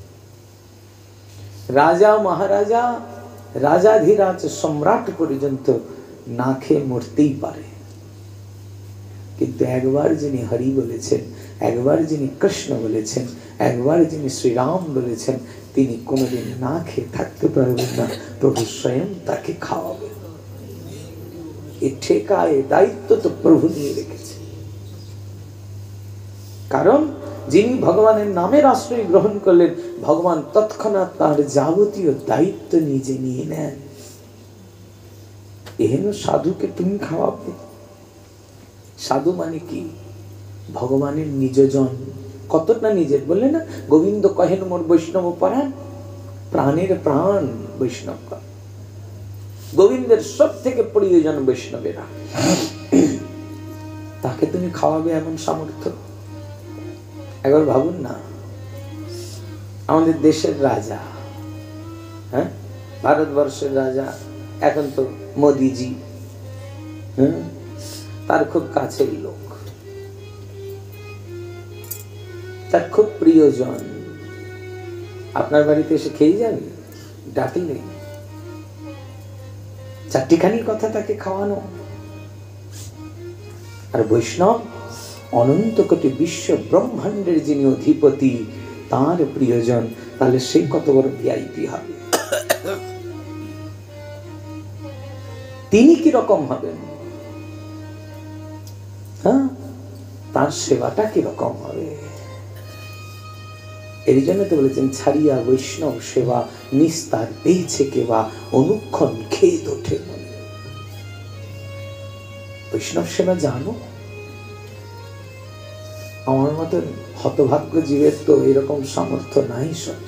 রাজা মহারাজা রাজাধিরাজ সম্রাট পর্যন্ত না খেয়ে মরতেই পারে, কিন্তু একবার যিনি হরি বলেছেন, একবার যিনি কৃষ্ণ বলেছেন, একবার যিনি শ্রীরাম বলেছেন, তিনি কোনোদিন না খেয়ে থাকতে পারবেন না, প্রভু স্বয়ং তাকে খাওয়াবেন। এই ঠেকা, এই দায়িত্ব তো প্রভু নিয়ে রেখেছে। কারণ যিনি ভগবানের নামের আশ্রয় গ্রহণ করলেন, ভগবান তৎক্ষণাৎ তার যাবতীয় দায়িত্ব নিজে নিয়ে নেন। এহেন সাধুকে তুমি খাওয়াবে। সাধু মানে কি? ভগবানের নিজজন। কতটা নিজের বললে না, গোবিন্দ কহেন মোর বৈষ্ণব পরাণ, প্রাণের প্রাণ বৈষ্ণব। গোবিন্দের সব থেকে প্রিয়জন বৈষ্ণবেরা। তাকে তুমি খাওয়াবে এমন সামর্থ্য? একবার ভাবুন না, আমাদের দেশের রাজা, হ্যাঁ ভারতবর্ষের রাজা, এখন তো মোদিজি, হ্যাঁ তার খুব কাছের লোক, তার খুব প্রিয়জন, আপনার বাড়িতে এসে খেয়ে যাবে, ডাকলে চারটিখানি কথা তাকে খাওয়ানো। আর বৈষ্ণব অনন্ত কোটি বিশ্ব ব্রহ্মাণ্ডের যিনি অধিপতি, তার প্রিয়জন, তাহলে সে কত বড় ভিআইপি হবে? তিনি কি রকম হবেন? হ্যাঁ, তার সেবাটা কি রকম হবে? এই জন্য তো বলেছেন, ছাড়িয়া বৈষ্ণব সেবা নিস্তার পেয়েছে কেবা, অনুক্ষণ খেদ ওঠে মনে। বৈষ্ণব সেবা জানো? আমার মতন হতভাগ্য জীবের তো এরকম সামর্থ্য নাই। সহ্য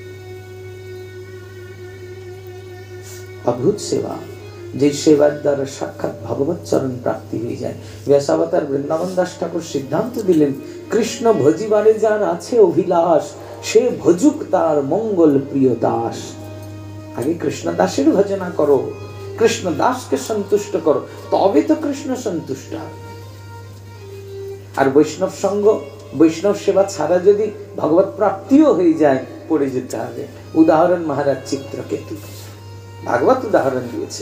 অদ্ভুত সেবা, যে সেবার দ্বারা সাক্ষাৎ ভগবত চরণ প্রাপ্তি হয়ে যায়। ব্যাসাবতার বৃন্দাবন দাস ঠাকুর সিদ্ধান্ত দিলেন, কৃষ্ণ ভজিবারে যার আছে অভিলাষ, সে ভজুক তার মঙ্গল প্রিয় দাস। আগে কৃষ্ণ দাসের ভজনা করো, কৃষ্ণ দাসকে সন্তুষ্ট করো, তবে তো কৃষ্ণ সন্তুষ্ট হবে। আর বৈষ্ণব সঙ্গ, বৈষ্ণব সেবা ছাড়া যদি ভগবত প্রাপ্তিও হয়ে যায়, পড়ে যেতে হবে। উদাহরণ মহারাজ চিত্রকেতু, ভাগবত উদাহরণ দিয়েছে।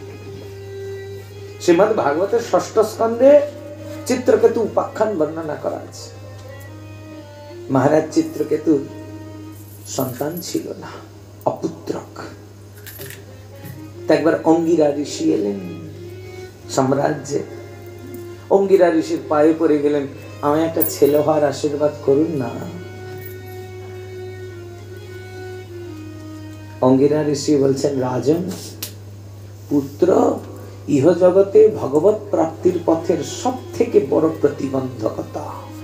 শ্রীমদ্ ভাগবতের ষষ্ঠ স্কন্ধে চিত্রকেতু উপাখ্যান বর্ণনা করা আছে। মহারাজ চিত্রকেতু সন্তান ছিল না, অপুত্রক। একবার অঙ্গিরা ঋষি এলেন সাম্রাজ্যে। অঙ্গিরা ঋষির পায়ে পড়ে গেলেন, আমি একটা ছেলে হওয়ার আশীর্বাদ করুন না। অঙ্গিরা ঋষি বলছেন, রাজন, পুত্র ইহ জগতে ভগবত প্রাপ্তির পথের সব থেকে বড় প্রতিবন্ধকতা।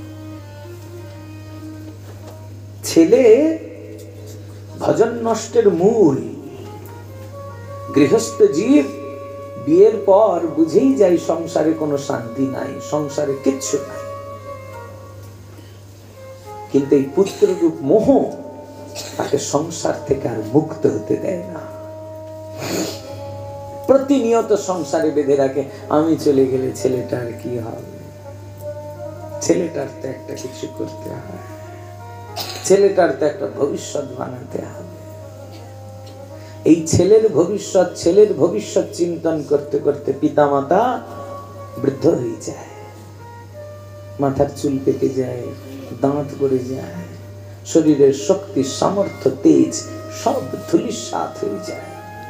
ছেলে ভজন নষ্টের মূল। গৃহস্থ জীব বিয়ের পর বুঝেই যায় সংসারে কোনো শান্তি নাই, সংসারে কিচ্ছু নাই। কিন্তু এই পুত্ররূপ মোহ তাকে সংসার থেকে আর মুক্ত হতে দেয় না। প্রতিনিয়ত সংসারে বেঁধে রাখে, আমি চলে গেলে ছেলেটার কি হবে, ছেলেটার তো একটা কিছু করতে হবে, ছেলেটার তো একটা ভবিষ্যৎ বানাতে হবে। এই ছেলের ভবিষ্যৎ, ছেলের ভবিষ্যৎ চিন্তন করতে করতে পিতামাতা বৃদ্ধ হয়ে যায়, মাথার চুল পেকে যায়, দাঁত পড়ে যায়, শরীরের শক্তি সামর্থ্য তেজ সব ধূলিসাৎ হয়ে যায়।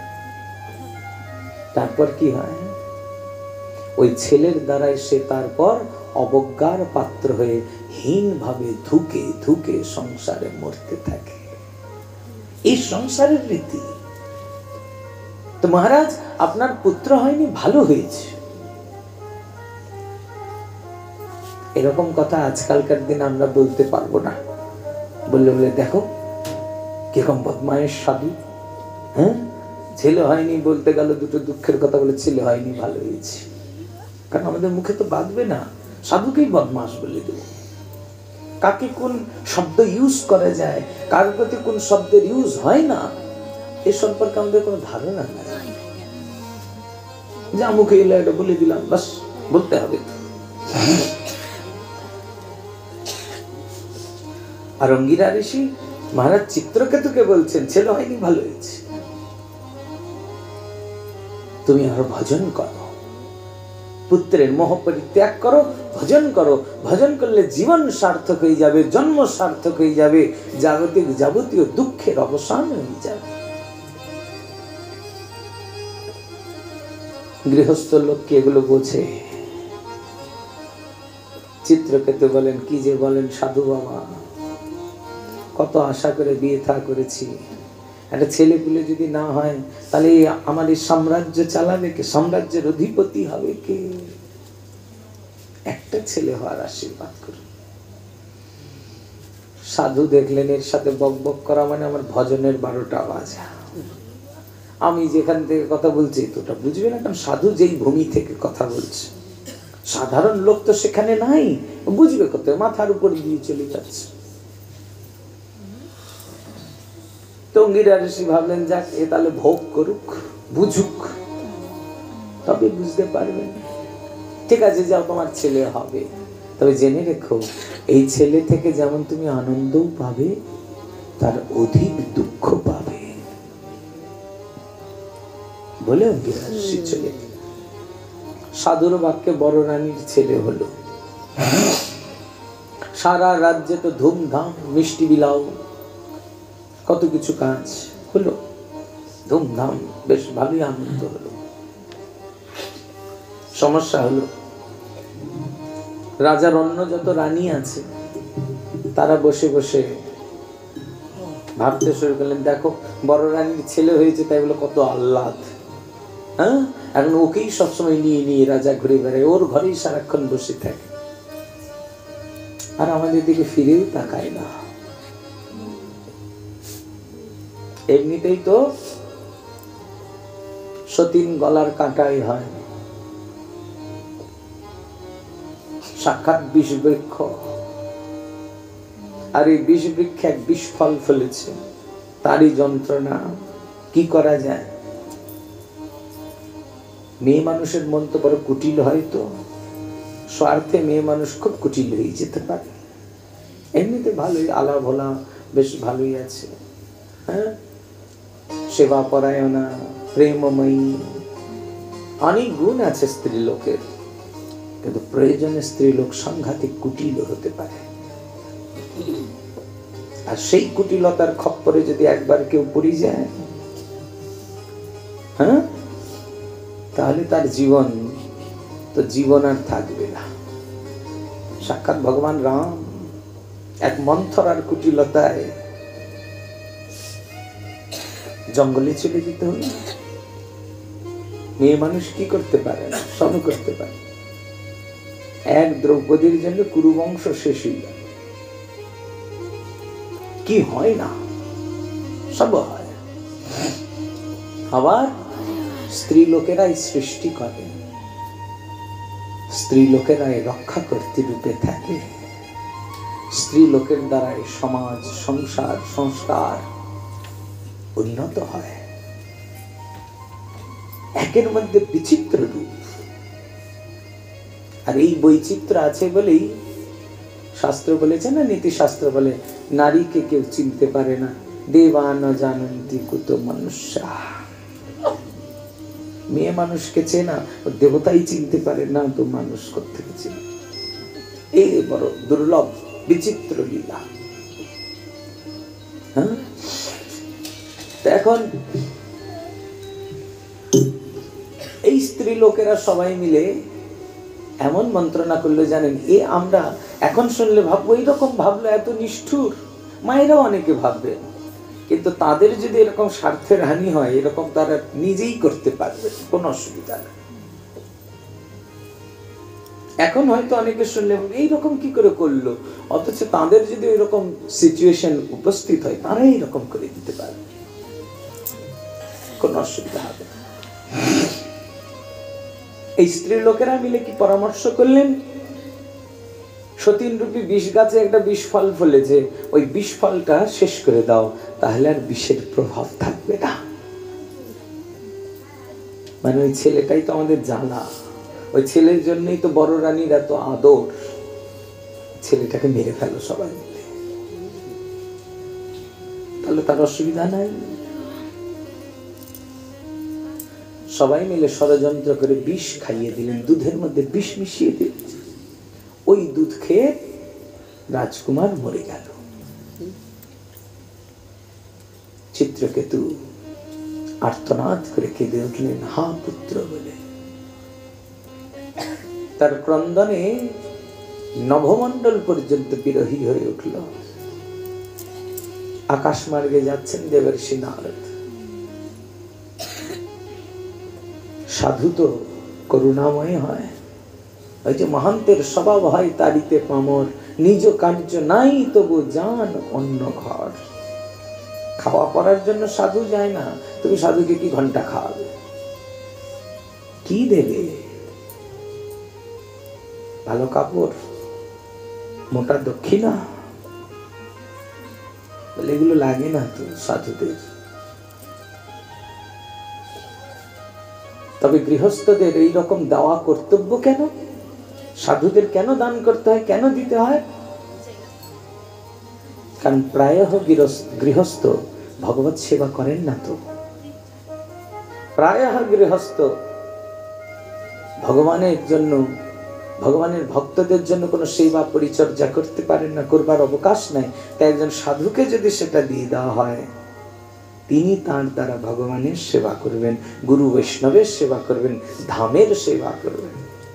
তারপর কি হয়? ওই ছেলের দ্বারাই সে তারপর অবজ্ঞার পাত্র হয়ে হীন ভাবে ধুকে ধুকে সংসারে মরতে থাকে। এই সংসারের রীতি। তো মহারাজ, আপনার পুত্র হয়নি, ভালো হয়েছে, এরকম কথা আজকালকার দিন আমরা বলতে পারবো না। বললে বলে দেখো কিরকম বদমায়েশ সাধু, হ্যাঁ ছেলে হয়নি বলতে গেল দুটো দুঃখের কথা বলে ছেলে হয়নি ভালো হয়েছে, কারণ আমাদের মুখে তো বাঁধবে না। সাধুকেই বদমাস বলে দেব। কাকে কোন শব্দ ইউজ করা যায়, কার প্রতি কোন শব্দের ইউজ হয় না, এ সম্পর্কে আমাদের কোনো ধারণা নাই। যা মুখে এলো এটা বলে দিলাম, বাস বলতে হবে। আর অঙ্গিরা ঋষি মহারাজ চিত্রকেতুকে বলছেন ছেলে হয়নি ভালো হয়েছে, তুমি আর ভজন করো, পুত্রের মোহ পরিত্যাগ করো, ভজন করো। ভজন করলে জীবন সার্থক হয়ে যাবে, জন্ম সার্থক হয়ে যাবে, জাগতিক যাবতীয় দুঃখের অবসান হয়ে যাবে। গৃহস্থ লোককে এগুলো বোঝে। চিত্রকেতু বলেন কি যে বলেন সাধু বাবা, কত আশা করে বিয়ে থা করেছি, একটা ছেলে পুলে যদি না হয় তাহলে আমার এই সাম্রাজ্য চালাবে কে, সাম্রাজ্যের অধিপতি হবে কে? একটা ছেলে হওয়ার আশীর্বাদ করুন। সাধু দেখলেন এর সাথে বক বক করা মানে আমার ভজনের বারোটা বাজা। আমি যেখান থেকে কথা বলছি তোটা বুঝবে না, কারণ সাধু যেই ভূমি থেকে কথা বলছে, সাধারণ লোক তো সেখানে নাই, বুঝবে কত, মাথার উপর দিয়ে চলে যাচ্ছে। তো অঙ্গিরা ঋষি ভাবলেন যাক এ তাহলে ভোগ করুক, বুঝুক, তবে বুঝতে পারবেন। ঠিক আছে যাও তোমার ছেলে হবে, তবে জেনে রেখো এই ছেলে থেকে যেমন তুমি আনন্দও পাবে তার অধিক দুঃখ পাবে বলে অঙ্গিরা ঋষি চলে গেলেন। সাধুর বাক্যে বড় রানীর ছেলে হলো। সারা রাজ্যে তো ধুমধাম, মিষ্টি বিলাও, কত কিছু কাজ হলো, ধুমধাম, বেশ ভালোই আনন্দ হলো। সমস্যা হলো রাজার অন্য যত রানী আছে তারা বসে বসে ভাবতে শুরু করলেন, দেখো বড় রানীর ছেলে হয়েছে তাই বলে কত আহ্লাদ, হ্যাঁ এখন ওকেই সবসময় নিয়ে নিয়ে রাজা ঘুরে বেড়ায়, ওর ঘরেই সারাক্ষণ বসে থাকে, আর আমাদের দিকে ফিরেও তাকায় না। এমনিতেই তো সতীন গলার কাঁটাই হয়, সাক্ষাৎ বিষ বৃক্ষ, আর এই বিষ বৃক্ষে এক বিষ ফল ফলেছে, তারই যন্ত্রণা। কি করা যায়? মেয়ে মানুষের মন তো বড় কুটিল, হয়তো স্বার্থে মেয়ে মানুষ খুব কুটিল হয়ে যেতে পারে। এমনিতে ভালোই আলা ভোলা, বেশ ভালোই আছে, হ্যাঁ সেবা পরায়ণা, প্রেমময়ী, অনেক গুণ আছে স্ত্রী লোকের, কিন্তু প্রয়োজনে স্ত্রী লোক সাংঘাতিক কুটিল হতে পারে। আর সেই কুটিলতার খপ্পরে যদি একবার কেউ পড়ে যায়, হ্যাঁ তাহলে তার জীবন তো জীবন আর থাকবে না। সাক্ষাৎ ভগবান রাম এক মন্থরার কুটিলতায় জঙ্গলে চলে যেতে হলো। মেয়ে মানুষ কি করতে পারে না, সব করতে পারে। এক দ্রৌপদীর জন্য কুরুবংশ শেষ হয়ে গেল। কি হয় না, সব হয়। আবার স্ত্রী লোকেরাই সৃষ্টি করে, স্ত্রী লোকেরাই রক্ষা করতে রূপে থাকে, স্ত্রী লোকের দ্বারাই সমাজ, সংসার, সংস্কার উন্নত হয়। একের মধ্যে বিচিত্র রূপ, আর এই বৈচিত্র্য আছে বলেই শাস্ত্র বলেছে না, নীতি শাস্ত্র বলে নারীকে কেউ চিনতে পারে না, দেবা ন জানন্তি কুত মনুষ্যা। মেয়ে মানুষকে চেনা, দেবতাই চিনতে পারে না, তো মানুষ কোত্থেকে চিনে? এই বড় দুর্লভ বিচিত্র লীলা। হ্যাঁ এখন এই স্ত্রী লোকেরা সবাই মিলে এমন মন্ত্রণা করলো, জানেন এ আমরা এখন শুনলে ভাববো এইরকম ভাবলো এত নিষ্ঠুর, মায়েরাও অনেকে ভাববে, কিন্তু তাদের যদি এরকম স্বার্থের হানি হয় এরকম তারা নিজেই করতে পারবে, কোনো অসুবিধা নেই। এখন হয়তো অনেকে শুনলে এইরকম কি করে করলো, অথচ তাদের যদি এরকম সিচুয়েশন উপস্থিত হয় তারা এইরকম করে দিতে পারে, কোনো অসুবিধা হবে না। এই স্ত্রী লোকেরা মিলে কি পরামর্শ করলেন, সতীন রূপী বিষ গাছে একটা বিষ ফল ফলেছে, ওই বিষ ফলটা শেষ করে দাও, তাহলে আর বিষের প্রভাব থাকবে না। মানে ওই ছেলেটাই তো আমাদের জ্বালা, ওই ছেলের জন্যই তো বড় রানীর এত আদর, ছেলেটাকে মেরে ফেলো সবাই মিলে, তাহলে তার অসুবিধা নাই। সবাই মিলে ষড়যন্ত্র করে বিষ খাইয়ে দিলেন, দুধের মধ্যে বিষ মিশিয়ে দিলেন। ওই দুধ খেয়ে রাজকুমার মরে গেল। চিত্রকেতু আর্তনাদ করে কেঁদে উঠলেন, হা পুত্র বলে। তার ক্রন্দনে নভমণ্ডল পর্যন্ত বিরহী হয়ে উঠল। আকাশ মার্গে যাচ্ছেন দেবর্ষি নারদ। সাধু তো করুণাময় হয়, ওই যে মহান্তের স্বভাব হয় তারিতে পামর, নিজ কার্য নাই তবু যান অন্য ঘর। খাওয়া পড়ার জন্য সাধু যায় না, তুমি সাধুকে কি ঘন্টা খাওয়াবে, কি দেবে? ভালো কাপড়, মোটা দক্ষিণা, বলে এগুলো লাগে না তো সাধুদের। তবে গৃহস্থদের এই রকম দেওয়া কর্তব্য কেন? সাধুদের কেন দান করতে হয়, কেন দিতে হয়? কারণ প্রায় গৃহস্থ ভগবত সেবা করেন না তো, প্রায় গৃহস্থ ভগবানের জন্য, ভগবানের ভক্তদের জন্য কোনো সেবা পরিচর্যা করতে পারেন না, করবার অবকাশ নাই। তাই একজন সাধুকে যদি সেটা দিয়ে দেওয়া হয়, তিনি তার দ্বারা ভগবানের সেবা করবেন, গুরু বৈষ্ণবের সেবা করবেন, ধামের সেবা করবেন।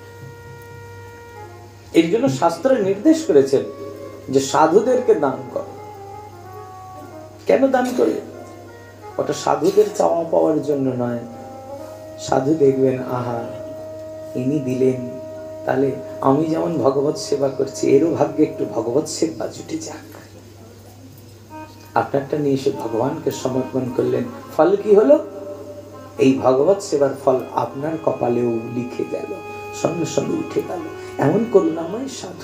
এর জন্য শাস্ত্র নির্দেশ করেছেন যে সাধুদেরকে দান কর। কেন দান করে? ওটা সাধুদের চাওয়া পাওয়ার জন্য নয়। সাধু দেখবেন, আহা ইনি দিলেন, তাহলে আমি যেমন ভগবত সেবা করছি, এরও ভাগ্যে একটু ভগবত সেবা জুটে যাক। আপনারটা নিয়ে এসে ভগবানকে সমর্পণ করলেন, ফল কি হলো? এই ভগবত সেবার ফল আপনার কপালেও লিখে গেল, সঙ্গে সঙ্গে উঠে গেল। এমন করুণাময় সাধু।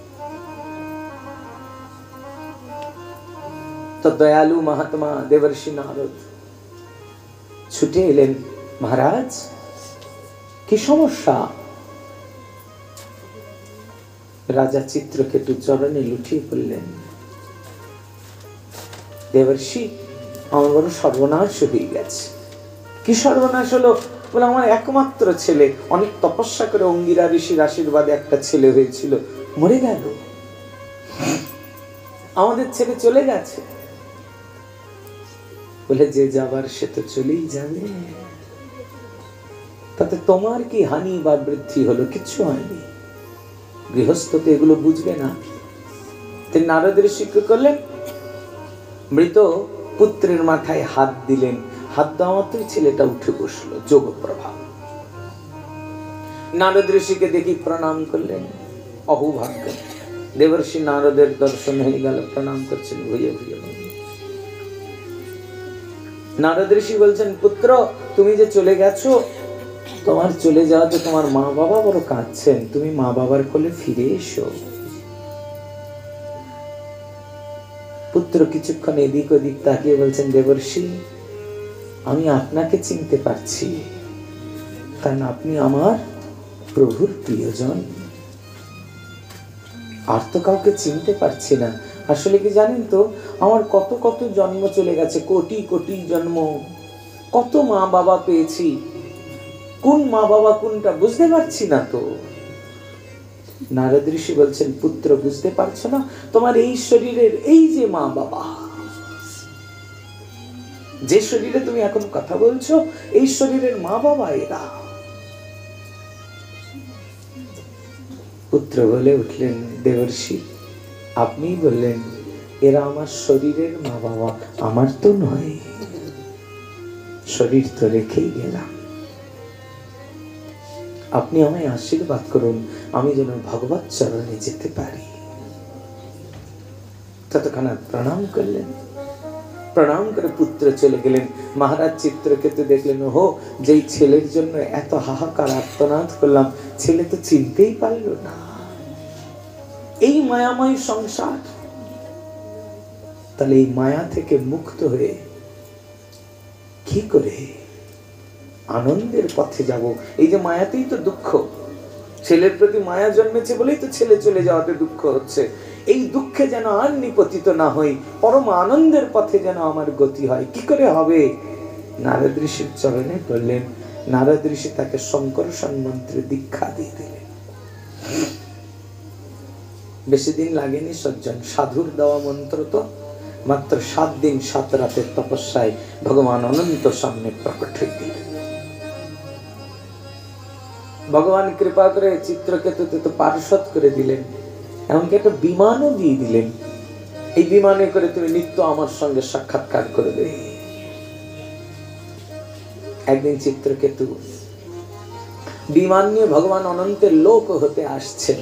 তো দয়ালু মহাত্মা দেবর্ষি নারদ ছুটে এলেন, মহারাজ কি সমস্যা? রাজা চিত্রকেতু চরণে লুটিয়ে পড়লেন, দেবর্ষি আমার বড় সর্বনাশ হয়ে গেছে। কি সর্বনাশ হলো? বলে আমার একমাত্র ছেলে, অনেক তপস্যা করে অঙ্গিরা ঋষির আশীর্বাদে একটা ছেলে হয়েছিল, মরে গেল। আমাদের ছেলে চলে গেছে। বলে যে যাবার সে তো চলেই যাবে, তাতে তোমার কি হানি বা বৃদ্ধি হলো? কিচ্ছু হয়নি। গৃহস্থ তো এগুলো বুঝবে না। তিনি নারদ ঋষি কি করলেন? মৃত পুত্রের মাথায় হাত দিলেন, হাত দেওয়া মাত্রই ছেলেটা উঠে বসলো, যোগ প্রভাব। নারদ ঋষিকে দেখি প্রণাম করলেন, অহুভাগ্য। দেবর্ষি নারদের দর্শন হয়ে গেল, প্রণাম করছেন ভুইয়ে ভুইয়ে। নারদ ঋষি বলছেন, পুত্র তুমি যে চলে গেছো, তোমার চলে যাওয়াতে তোমার মা বাবা বড় কাঁদছেন, তুমি মা বাবার কোলে ফিরে এসো। পুত্র কিছুক্ষণ এদিক ওদিক তাকিয়ে বলছেন, দেবর্ষি আমি আপনাকে চিনতে পারছি, কারণ আপনি আমার প্রভুর প্রিয়জন। আর তো কাউকে চিনতে পারছি না। আসলে কি জানেন তো, আমার কত কত জন্ম চলে গেছে, কোটি কোটি জন্ম, কত মা বাবা পেয়েছি, কোন মা বাবা কোনটা বুঝতে পারছি না তো। নারদ ঋষি বলছেন, পুত্র বুঝতে পারছো না? তোমার এই শরীরের এই যে মা বাবা, যে শরীরে তুমি এখন কথা বলছো, এই শরীরের মা বাবা এরা। পুত্র বলে উঠলেন, দেবর্ষি আপনি বললেন এরা আমার শরীরের মা বাবা, আমার তো নয়। শরীর তো রেখেই গেলাম, আপনি আমায় আশীর্বাদ করুন, আমি যেন ভগবত চরণে যেতে পারি। ততক্ষণাৎ প্রণাম করলেন। প্রণাম করে পুত্র চলে গেলেন। মহারাজ চিত্রকেতু দেখলেন, ওহো, যেই ছেলের জন্য এত হাহাকার আর্তনাদ করলাম, ছেলে তো চিনতেই পারল না। এই মায়াময় সংসার, তাহলে এই মায়া থেকে মুক্ত হয়ে কি করে আনন্দের পথে যাব? এই যে মায়াতেই তো দুঃখ, ছেলের প্রতি মায়া জন্মেছে বলেই তো ছেলে চলে যাওয়াতে দুঃখ হচ্ছে। এই দুঃখে যেন আর নিপতিত না হই, পরম আনন্দের পথে যেন আমার গতি হয়। কি করে হবে? নারদ ঋষির চরণে পড়লেন। নারদ ঋষি তাকে সংকর্ষণ মন্ত্রে দীক্ষা দিয়ে দিলেন। বেশি দিন লাগেনি সজ্জন, সাধুর দেওয়া মন্ত্র তো মাত্র সাত দিন সাত রাতের তপস্যায় ভগবান অনন্ত সামনে প্রকট হয়ে দিলেন। ভগবান কৃপা করে চিত্রকেতুতে তো পার্ষদ করে দিলেন, এমনকি একটা বিমানও দিয়ে দিলেন। এই বিমানে করে তুমি নিত্য আমার সঙ্গে সাক্ষাৎকার করবে। একদিন চিত্রকেতু বিমান নিয়ে ভগবান অনন্তের লোক হতে আসছেন।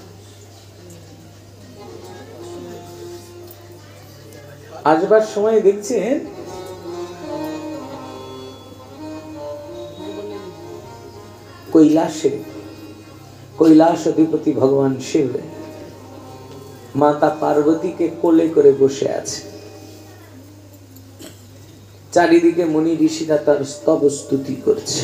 আসবার সময় দেখছেন কৈলাসে কৈলাস অধিপতি ভগবান শিব মাতা পার্বতীকে কোলে করে বসে আছে। চারিদিকে মুনি ঋষিরা তার স্তব স্তুতি করছে।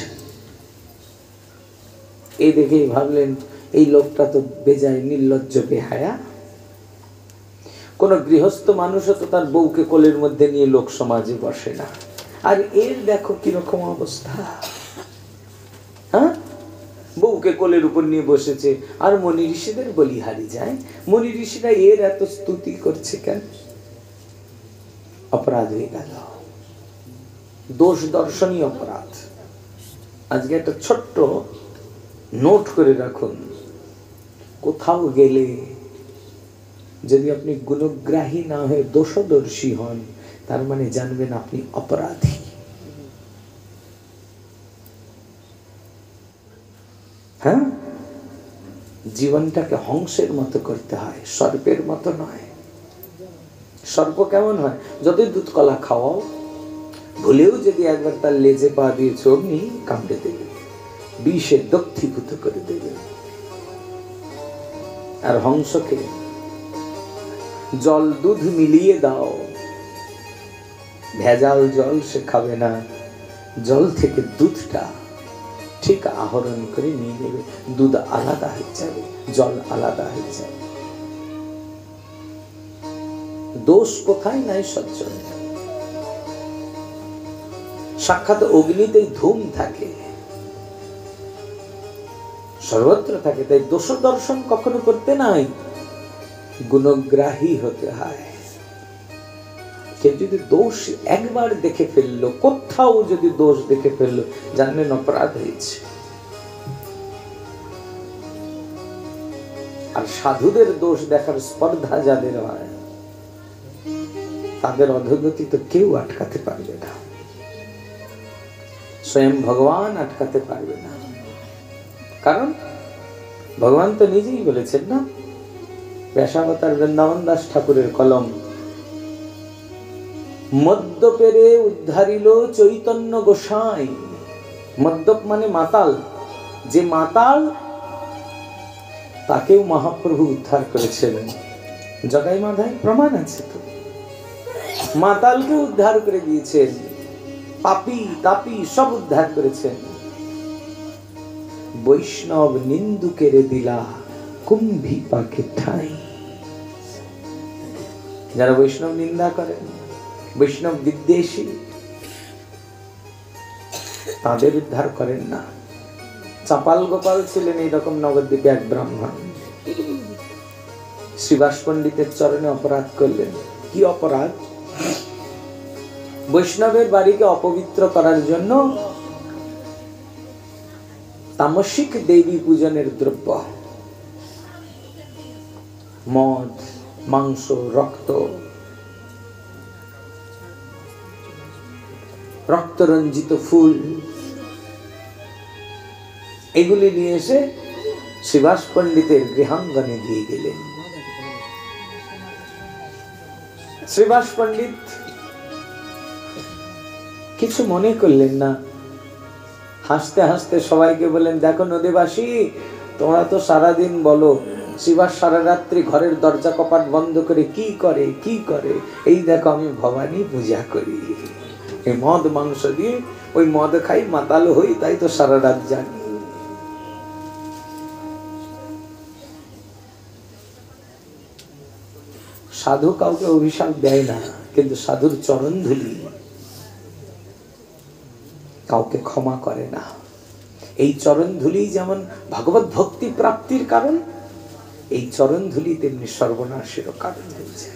এই দেখে ভাবলেন, এই লোকটা তো বেজায় নির্লজ্জ বেহায়া। কোন গৃহস্থ মানুষও তো তার বউকে কোলের মধ্যে নিয়ে লোক সমাজে বসে না। আর এর দেখো কিরকম অবস্থা। হ্যাঁ, বউকে কোলের উপর নিয়ে বসেছে আর মুনি ঋষিদের বলিহারি যায়। মুনি ঋষিরা এর এত স্তুতি করছে কেন? অপরাধ হয়ে গেল, দোষ দর্শনীয় অপরাধ। আজকে একটা ছোট্ট নোট করে রাখুন, কোথাও গেলে যদি আপনি গুণগ্রাহী না হয়ে দোষদর্শী হন, তার মানে জানবেন আপনি অপরাধী। হ্যাঁ, জীবনটাকে হংসের মতো করতে হয়, সর্পের মতো নয়। সর্প কেমন হয়? যতই দুধ কলা খাওয়াও, ভুলেও যদি একবার তার লেজে পা দিয়েছ, অমনি কামড়ে দেবে, বিষে দগ্ধীভূত করে দেবে। আর হংসকে জল দুধ মিলিয়ে দাও, ভেজাল জল সে খাবে না, জল থেকে দুধটা ঠিক আহরণ করে নিয়ে নেবে। দুধ আলাদা হয়ে যাবে, জল আলাদা হয়ে যাবে। দোষ কোথায় নাই সজ্জন? সাক্ষাৎ অগ্নিতেই ধূম থাকে, সর্বত্র থাকে। তাই দোষ দর্শন কখনো করতে নাই, গুণগ্রাহী হতে হয়। সে যদি দোষ একবার দেখে ফেললো, কোথাও যদি দোষ দেখে ফেললো, জানলেন অপরাধ হয়েছে। আর সাধুদের দোষ দেখার স্পর্ধা যাদের হয়, তাদের অধোগতি তো কেউ আটকাতে পারবে না, স্বয়ং ভগবান আটকাতে পারবে না। কারণ ভগবান তো নিজেই বলেছেন না, ব্যাসাবতার বৃন্দাবন দাস ঠাকুরের কলম, মদ্যপেরে উদ্ধারিল চৈতন্য গোসাই। মদ্যপ মানে মাতাল, যে মাতাল তাকেও মহাপ্রভু উদ্ধার করেছিলেন। জগাই মাধায় প্রমাণ আছে তো, মাতালকে উদ্ধার করে দিয়েছেন, পাপী তাপী সব উদ্ধার করেছেন। বৈষ্ণব নিন্দুকেরে দিলা কুম্ভী পাকে ঠাই। যারা বৈষ্ণব নিন্দা করেন, বৈষ্ণব বিদ্বেষী, তাদের উদ্ধার করেন না। চাপাল গোপাল ছিলেন এইরকম নবদ্বীপে এক ব্রাহ্মণ, শ্রীবাস পণ্ডিতের চরণে অপরাধ করলেন। কি অপরাধ? বৈষ্ণবের বাড়িকে অপবিত্র করার জন্য তামসিক দেবী পূজনের দ্রব্য, মদ, মাংস, রক্ত, রক্তরঞ্জিত ফুল, এগুলি নিয়ে এসে শ্রীবাস পণ্ডিতের গৃহাঙ্গনে দিয়ে গেলেন। শ্রীবাস পণ্ডিত কিছু মনে করলেন না, হাসতে হাসতে সবাইকে বললেন, দেখো নদীবাসী, তোমরা তো সারাদিন বলো শ্রীবাস সারা রাত্রি ঘরের দরজা কপাট বন্ধ করে কি করে কি করে, এই দেখো আমি ভবানী পূজা করি, এই মদ মাংস দিয়ে ওই মদ খাই, মাতাল হই, তাই তো সারা রাত জানি। সাধু কাউকে অভিশাপ দেয় না, কিন্তু সাধুর চরণ ধুলি কাউকে ক্ষমা করে না। এই চরণ ধুলি যেমন ভগবত ভক্তি প্রাপ্তির কারণ, এই চরণ ধুলি তেমনি সর্বনাশেরও কারণ হয়েছে।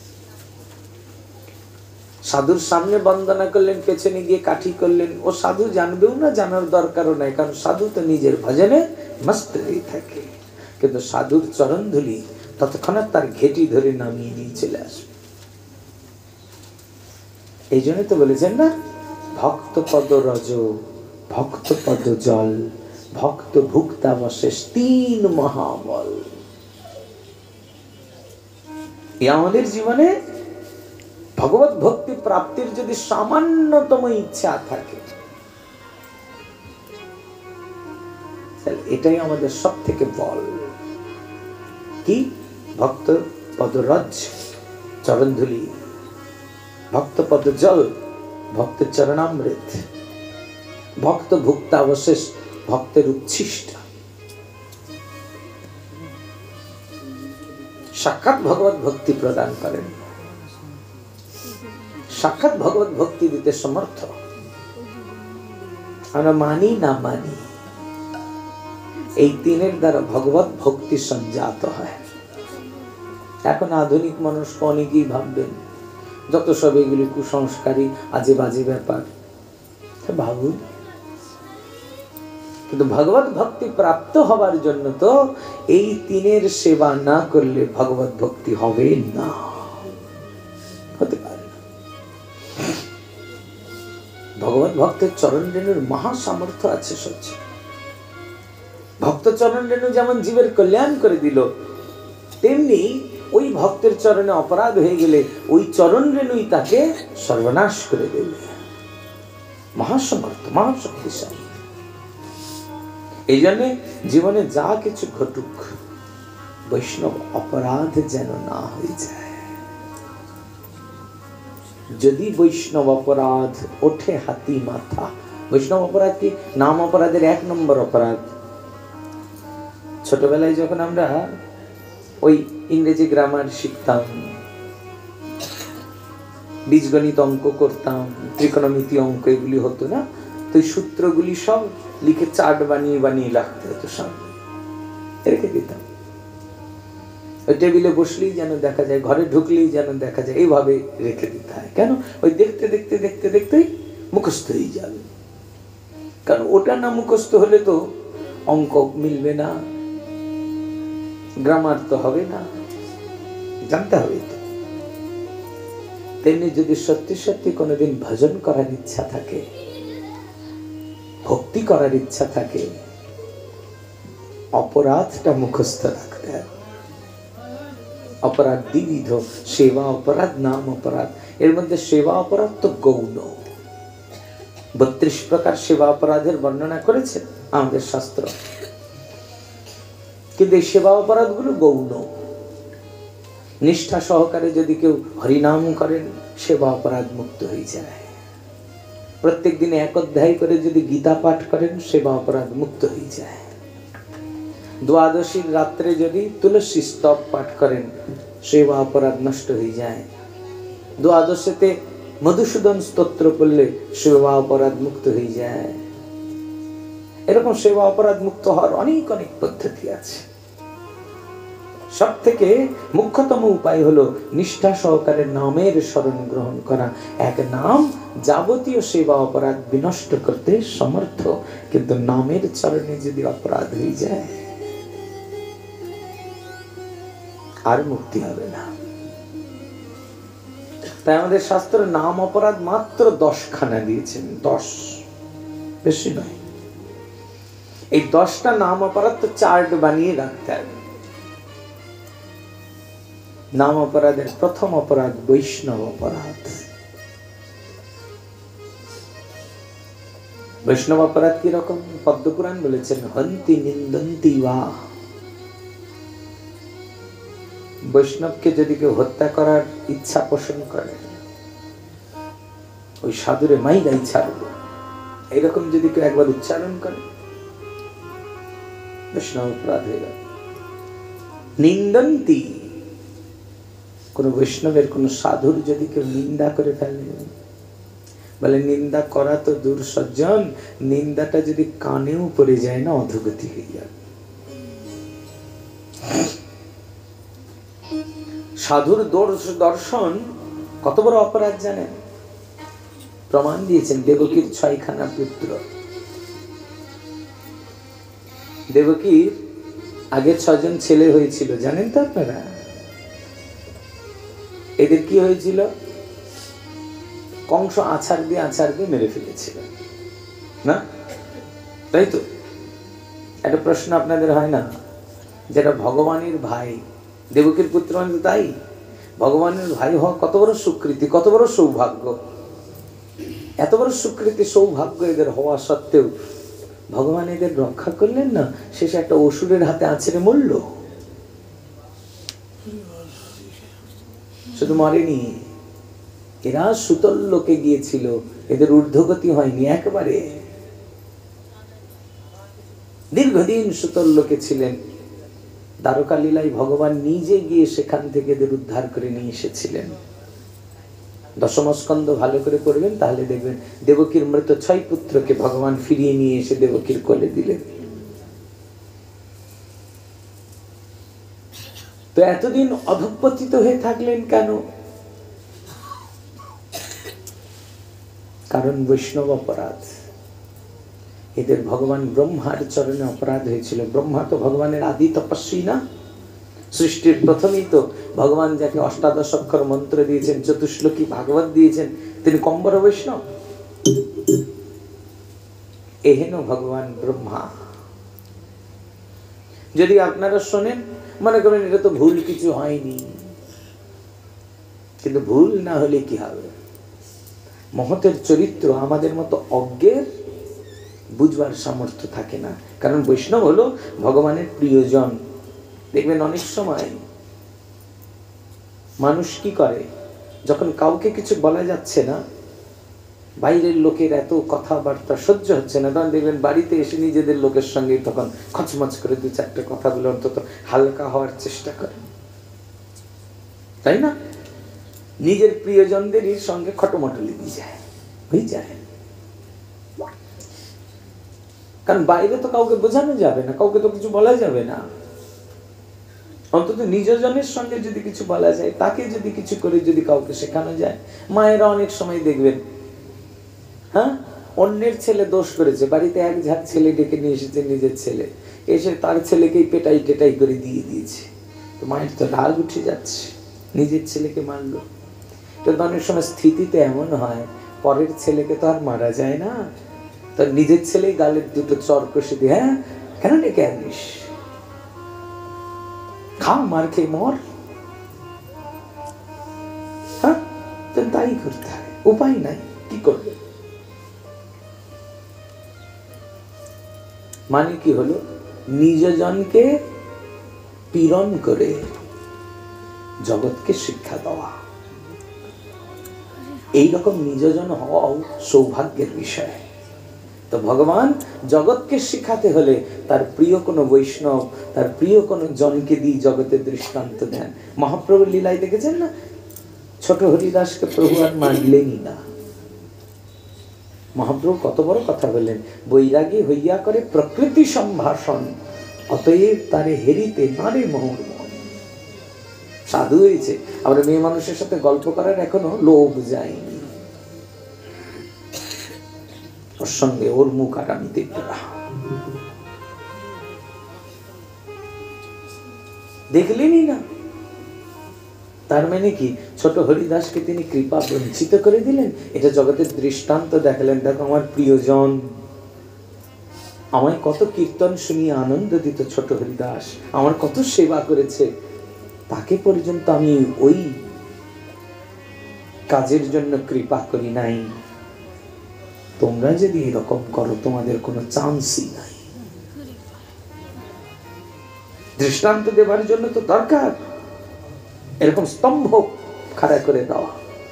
সাধুর সামনে বন্দনা করলেন, পেছনে গিয়ে কাঠি করলেন, ও সাধু জানবেও না, জানার দরকারও নাই, কারণ সাধু তো নিজের ভজনে মস্ত হয়ে থাকে। কিন্তু সাধুর চরণ ধুলি ততক্ষণে তার ঘেটি ধরে নামিয়ে নিয়ে চলে আসবে। এই জন্য তো বলেছেন না, ভক্ত পদ রজ, ভক্ত পদ জল, ভক্ত ভুক্তাবশেষ, তিন মহাবল। আমাদের জীবনে ভগবত ভক্তি প্রাপ্তির যদি সামান্যতম ইচ্ছা থাকে, এটাই আমাদের সব থেকে বল। কি? ভক্ত পদরজ, চরণধুলি, ভক্ত পদ জল, ভক্ত চরণামৃত, ভক্ত ভুক্তাবশেষ, ভক্তের উচ্ছিষ্ট। সাক্ষাৎ ভগবত ভক্তি প্রদান করেন, সাক্ষাৎ ভগবত ভক্তি দিতে সমর্থ। আমরা মানি না মানি, এই তিনের দ্বারা ভগবত ভক্তি সঞ্জাত হয়। এখন আধুনিক মানুষ অনেকেই ভাববেন যত সব এগুলি কুসংস্কারী আজে বাজে ব্যাপার, ভাবুন। কিন্তু ভগবত ভক্তি প্রাপ্ত হবার জন্য তো এই তিনের সেবা না করলে ভগবত ভক্তি হবে না, হতে পারে না। ভগবত ভক্তের চরণ রেণুর মহা সামর্থ্য আছে সহ্য। ভক্ত চরণ রেণু যেমন জীবের কল্যাণ করে দিল, তেমনি ওই ভক্তের চরণে অপরাধ হয়ে গেলে ওই চরণ রেণুই তাকে সর্বনাশ করে দেবে। মহাসমর্থ, মহাশক্তিশালী। এই জন্য জীবনে যা কিছু ঘটুক, বৈষ্ণব অপরাধ যেন না হয়ে যায়। যদি বৈষ্ণব অপরাধ ওঠে হাতি মাথা, বৈষ্ণব অপরাধ কি? নাম অপরাধের এক নম্বর অপরাধ। ছোটবেলায় যখন আমরা ওই ইংরেজি গ্রামার শিখতাম, বীজগণিত অঙ্ক করতাম, ত্রিকোণমিতি অঙ্ক এগুলি হতো না, তো এই সূত্রগুলি সব লিখে চার্ট বানিয়ে বানিয়ে রাখতে হতো, সামনে রেখে দিতাম। ওই টেবিলে বসলেই যেন দেখা যায়, ঘরে ঢুকলেই যেন দেখা যায়, এইভাবে রেখে দিতে হয়। কেন? ওই দেখতে দেখতে দেখতে দেখতেই মুখস্থ হয়ে যাবে। কারণ ওটা না মুখস্থ হলে তো অঙ্ক মিলবে না, গ্রামার তো হবে না, জানতে হবে তো। তেমনি যদি সত্যি সত্যি কোনোদিন ভজন করার ইচ্ছা থাকে, ভক্তি করার ইচ্ছা থাকে, অপরাধটা মুখস্থ রাখতে হবে। অপরাধ দ্বিবিধ, সেবা অপরাধ, নাম অপরাধ। এর মধ্যে সেবা অপরাধ তো গৌণ। বত্রিশ প্রকার সেবা অপরাধের বর্ণনা করেছে আমাদের শাস্ত্র, কিন্তু এই সেবা অপরাধ গুলো গৌণ। নিষ্ঠা সহকারে যদি কেউ হরিনাম করেন, সেবা অপরাধ মুক্ত হয়ে যায়। প্রত্যেক দিনে এক অধ্যায় করে যদি গীতা পাঠ করেন, সেবা অপরাধ মুক্ত হয়ে যায়। দ্বাদশীর রাত্রে যদি তুলসী স্তব পাঠ করেন, সেবা অপরাধ নষ্ট হয়ে যায়। দ্বাদশীতে মধুসূদন স্তোত্র পড়লে সেবা অপরাধ মুক্ত হয়ে যায়। এরকম সেবা অপরাধ মুক্ত হওয়ার অনেক অনেক পদ্ধতি আছে। সব থেকে মুখ্যতম উপায় হলো নিষ্ঠা সহকারে নামের শরণ গ্রহণ করা। এক নাম যাবতীয় সেবা অপরাধ বিনষ্ট করতে সমর্থ, কিন্তু নামের চরণে যদি অপরাধ হয়ে যায় আর মুক্তি হবে না। তাই আমাদের শাস্ত্র নাম অপরাধ মাত্র দশ খানা দিয়েছেন, দশ, বেশি নয়। এই দশটা নাম অপরাধ তো চার্ট বানিয়ে রাখতে হবে। নাম অপরাধের প্রথম অপরাধ বৈষ্ণব অপরাধ। বৈষ্ণব অপরাধ কি রকম? পদ্মপুরাণ বলেছেন, হন্তি নিন্দন্তি বা। বৈষ্ণবকে যদি কেউ হত্যা করার ইচ্ছা পোষণ করে, ওই সাধুরে মাইরাই ছাড়বো, এইরকম যদি কেউ একবার উচ্চারণ করে, বৈষ্ণব অপরাধ হয়ে গেল। নিন্দন্তি, কোন বৈষ্ণবের কোন সাধুর যদি কেউ নিন্দা করে ফেলে, বলে নিন্দা করা তো দূর সজ্জন, নিন্দাটা যদি কানেও পড়ে যায় না, অধোগতি হয়ে যাবে। সাধুর দর্শন কত বড় অপরাধ জানেন? প্রমাণ দিয়েছেন দেবকীর ছয়খানা পুত্র। দেবকীর আগে ছজন ছেলে হয়েছিল, জানেন তো আপনারা? এদের কি হয়েছিল? কংস আছাড় দিয়ে আছাড় দিয়ে মেরে ফেলেছিল না, তাই তো? একটা প্রশ্ন আপনাদের হয় না, যেটা ভগবানের ভাই, দেবকীর পুত্র মানে তাই, ভগবানের ভাই হওয়া কত বড় স্বীকৃতি, কত বড় সৌভাগ্য। এত বড় স্বীকৃতি সৌভাগ্য এদের হওয়া সত্ত্বেও ভগবান এদের রক্ষা করলেন না, শেষে একটা অসুরের হাতে আছড়ে মরল। শুধু মরেনি, এরা সুতল লোকে গিয়েছিল, এদের ঊর্ধ্বগতি হয়নি একেবারে। দীর্ঘদিন সুতল লোকে ছিলেন, দ্বারকা লীলায় ভগবান নিজে গিয়ে সেখান থেকে এদের উদ্ধার করে নিয়ে এসেছিলেন। দশম স্কন্ধ ভালো করে পড়বেন, তাহলে দেখবেন দেবকীর মৃত ছয় পুত্রকে ভগবান ফিরিয়ে নিয়ে এসে দেবকীর কোলে দিলেন। তো এতদিন অধঃপতিত হয়ে থাকলেন কেন? কারণ বৈষ্ণব অপরাধ। এদের ভগবান ব্রহ্মার চরণে অপরাধ হয়েছিল। ব্রহ্মা তো ভগবানের আদি তপস্বী না? সৃষ্টির প্রথমেই তো ভগবান যাকে অষ্টাদশ অক্ষর মন্ত্র দিয়েছেন, চতুশ্লোকী ভাগবত দিয়েছেন, তিনি কম বড় বৈষ্ণব? এহেন ভগবান ব্রহ্মা। যদি আপনারা শোনেন, মনে করেন এটা তো ভুল কিছু হয়নি, কিন্তু ভুল না হলে কি হবে? মহতের চরিত্র আমাদের মতো অজ্ঞের বুঝবার সামর্থ্য থাকে না। কারণ বৈষ্ণব হলো ভগবানের প্রিয়জন। দেখবেন অনেক সময় মানুষ কি করে, যখন কাউকে কিছু বলা যাচ্ছে না, বাইরের লোকের এত কথাবার্তা সহ্য হচ্ছে না, তখন দেখবেন বাড়িতে এসে নিজেদের লোকের সঙ্গে তখন খচমচ করে দু চারটে কথা বলে অন্তত হালকা হওয়ার চেষ্টা করে, তাই না? নিজের প্রিয়জনদেরই সঙ্গে খটোমটো লেগে যায়, হয়ে যায়। কারণ বাইরে তো কাউকে বোঝানো যাবে না, কাউকে তো কিছু বলা যাবে না। অন্তত নিজজনের সঙ্গে যদি কিছু বলা যায়, তাকে যদি কিছু করে যদি কাউকে শেখানো যায়। মায়েরা অনেক সময় দেখবেন, হ্যাঁ, অন্যের ছেলে দোষ করেছে, বাড়িতে এক ঝাঁক ছেলে ডেকে নিয়ে এসেছে, নিজের ছেলে এসে তার ছেলেকেই পেটাই টেটাই করে দিয়ে দিয়েছে। তো মায়ের তো রাগ উঠে যাচ্ছে, নিজের ছেলেকে মারলো। তো অনেক সময় স্থিতিতে এমন হয়, পরের ছেলেকে তো আর মারা যায় না, তো নিজের ছেলেই গালের দুটো চর কষে দিয়ে, হ্যাঁ কেন ডেকে আনিস, খা মার খেয়ে মর। হ্যাঁ, তাই করতে হয়, উপায় নাই, কি করবে? মানে কি হলো, নিজজনকে পীড়ন করে জগৎকে শিক্ষা দেওয়া। এইরকম নিজজন হওয়াও সৌভাগ্যের বিষয়। তো ভগবান জগৎকে শিখাতে হলে তার প্রিয় কোনো বৈষ্ণব, তার প্রিয় কোনো জনকে দিয়ে জগতের দৃষ্টান্ত দেন। মহাপ্রভুর লীলায় দেখেছেন না, ছোট হরিদাসকে প্রভু আর মানলেনই না। মহাপ্রভু কত বড় কথা বললেন, বৈরাগী হইয়া করে প্রকৃতি সম্ভাষণ, অতএব তারে হেরিতে নারে মোহর মন। সাধু হয়েছে, আমরা মেয়ে মানুষের সাথে গল্প করার এখনো লোভ যায়নি, ওর সঙ্গে ওর মুখ আর আমি দেখব না। দেখলেনই না, তার মানে কি, ছোট হরিদাসকে তিনি কৃপা বঞ্চিত করে দিলেন। এটা জগতের দৃষ্টান্ত দেখালেন, দেখো আমার প্রিয়জন, আমায় কত কীর্তন শুনিয়ে আনন্দ দিত ছোট হরিদাস, আমার কত সেবা করেছে, তাকে পর্যন্ত আমি ওই কাজের জন্য কৃপা করি নাই। তোমরা যদি এরকম করো তোমাদের কোনো চান্সই নাই। দৃষ্টান্ত দেবার জন্য তো দরকার এরকম স্তম্ভ খাড়া করে দেওয়া।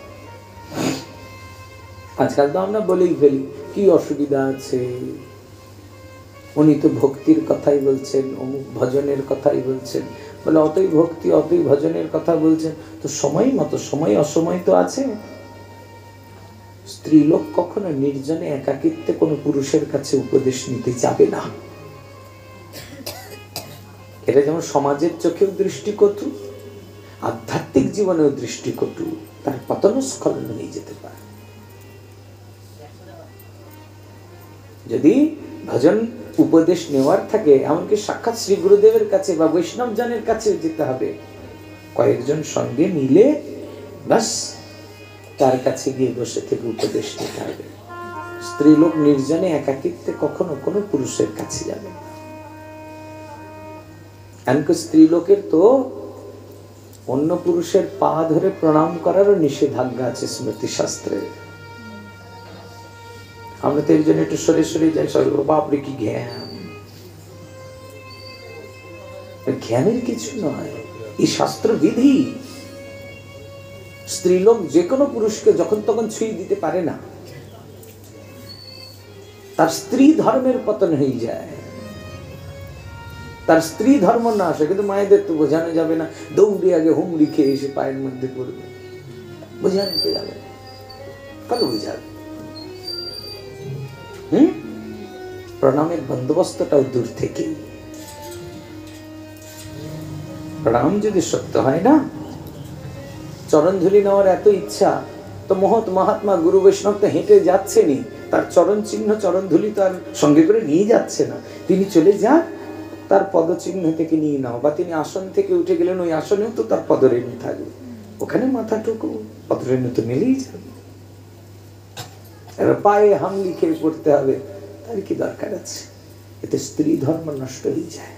আজকাল তো আমরা বলেই ফেলি কি অসুবিধা আছে, উনি তো ভক্তির কথাই বলছেন, অমুক ভজনের কথাই বলছেন, বলে অতই ভক্তি অতই ভজনের কথা বলছেন, তো সময় মতো সময় অসময় তো আছে। স্ত্রীলোক কখনো নির্জনে একাকিত্বে কোনো পুরুষের কাছে উপদেশ নিতে যাবে না। এটা যেমন সমাজের চোখেও দৃষ্টিকটু, আধ্যাত্মিক জীবনেও দৃষ্টিকটু, তার পতনস্খলন হয়ে যেতে পারে। যদি ভজন উপদেশ নেওয়ার থাকে, এমনকি সাক্ষাৎ শ্রী গুরুদেবের কাছে বা বৈষ্ণব জনের কাছে যেতে হবে, কয়েকজন সঙ্গে মিলে বাস তার কাছে গিয়ে বসে থেকে উপদেশ নিতে হবে। স্ত্রীলোক নির্জনে একাকিত্বে কখনো কোনো পুরুষের কাছে যাবে না। এমনকি স্ত্রীলোকের তো অন্য পুরুষের পা ধরে প্রণাম করারও নিষেধাজ্ঞা আছে স্মৃতি শাস্ত্রে। আমরা তো এর জন্য একটু সরে সরে যাই, বাপরে কি জ্ঞান। জ্ঞানের কিছু নয়, এই শাস্ত্র বিধি। স্ত্রীলোক যে কোনো পুরুষকে যখন তখন ছুঁয়ে দিতে পারে না, তার স্ত্রী ধর্মের পতন হয়ে যায়। তার স্ত্রী ধর্ম না আসে, কিন্তু মায়েদের তো বোঝানো যাবে না, দৌড়ে আগে হুমড়ি খেয়ে এসে পায়ের মধ্যে পড়বে, বোঝানো তো যাবে না, কারো বোঝাবে। হম প্রণামের বন্দোবস্তটাও দূর থেকে। প্রণাম যদি সত্য হয় না, চরণ ধুলি নেওয়ার এত ইচ্ছা, তো মহৎ মহাত্মা গুরু বৈষ্ণব তো হেঁটে যাচ্ছেনি, তার চরণ চিহ্ন চরণ ধুলি তার সঙ্গে করে নিয়ে যাচ্ছে না, তিনি চলে যান, তার পদচিহ্ন থেকে নিয়ে নাও। বা তিনি আসন থেকে উঠে গেলেন, ওই আসনেও তো তার পদরেণু থাকবে, ওখানে মাথাটুকু পদরেণু তো মিলেই যাবে। এবার পায়ে হামলি খেয়ে পড়তে হবে, তার কি দরকার আছে? এতে স্ত্রী ধর্ম নষ্ট হয়ে যায়,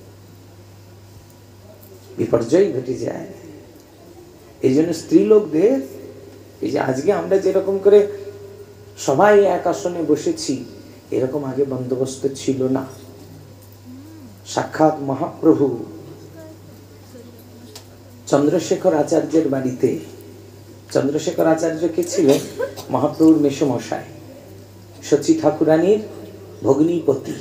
বিপর্যয় ঘটে যায়। এই জন্য স্ত্রী লোকদের, এই যে আজকে আমরা যেরকম করে সবাই এক আসনে বসেছি, এরকম আগে বন্দোবস্ত ছিল না। সাক্ষাৎ মহাপ্রভু চন্দ্রশেখর আচার্যের বাড়িতে, চন্দ্রশেখর আচার্য কে ছিলেন? মহাপ্রভুর মেসোমশাই, শচী ঠাকুরানীর ভগ্নীপতি।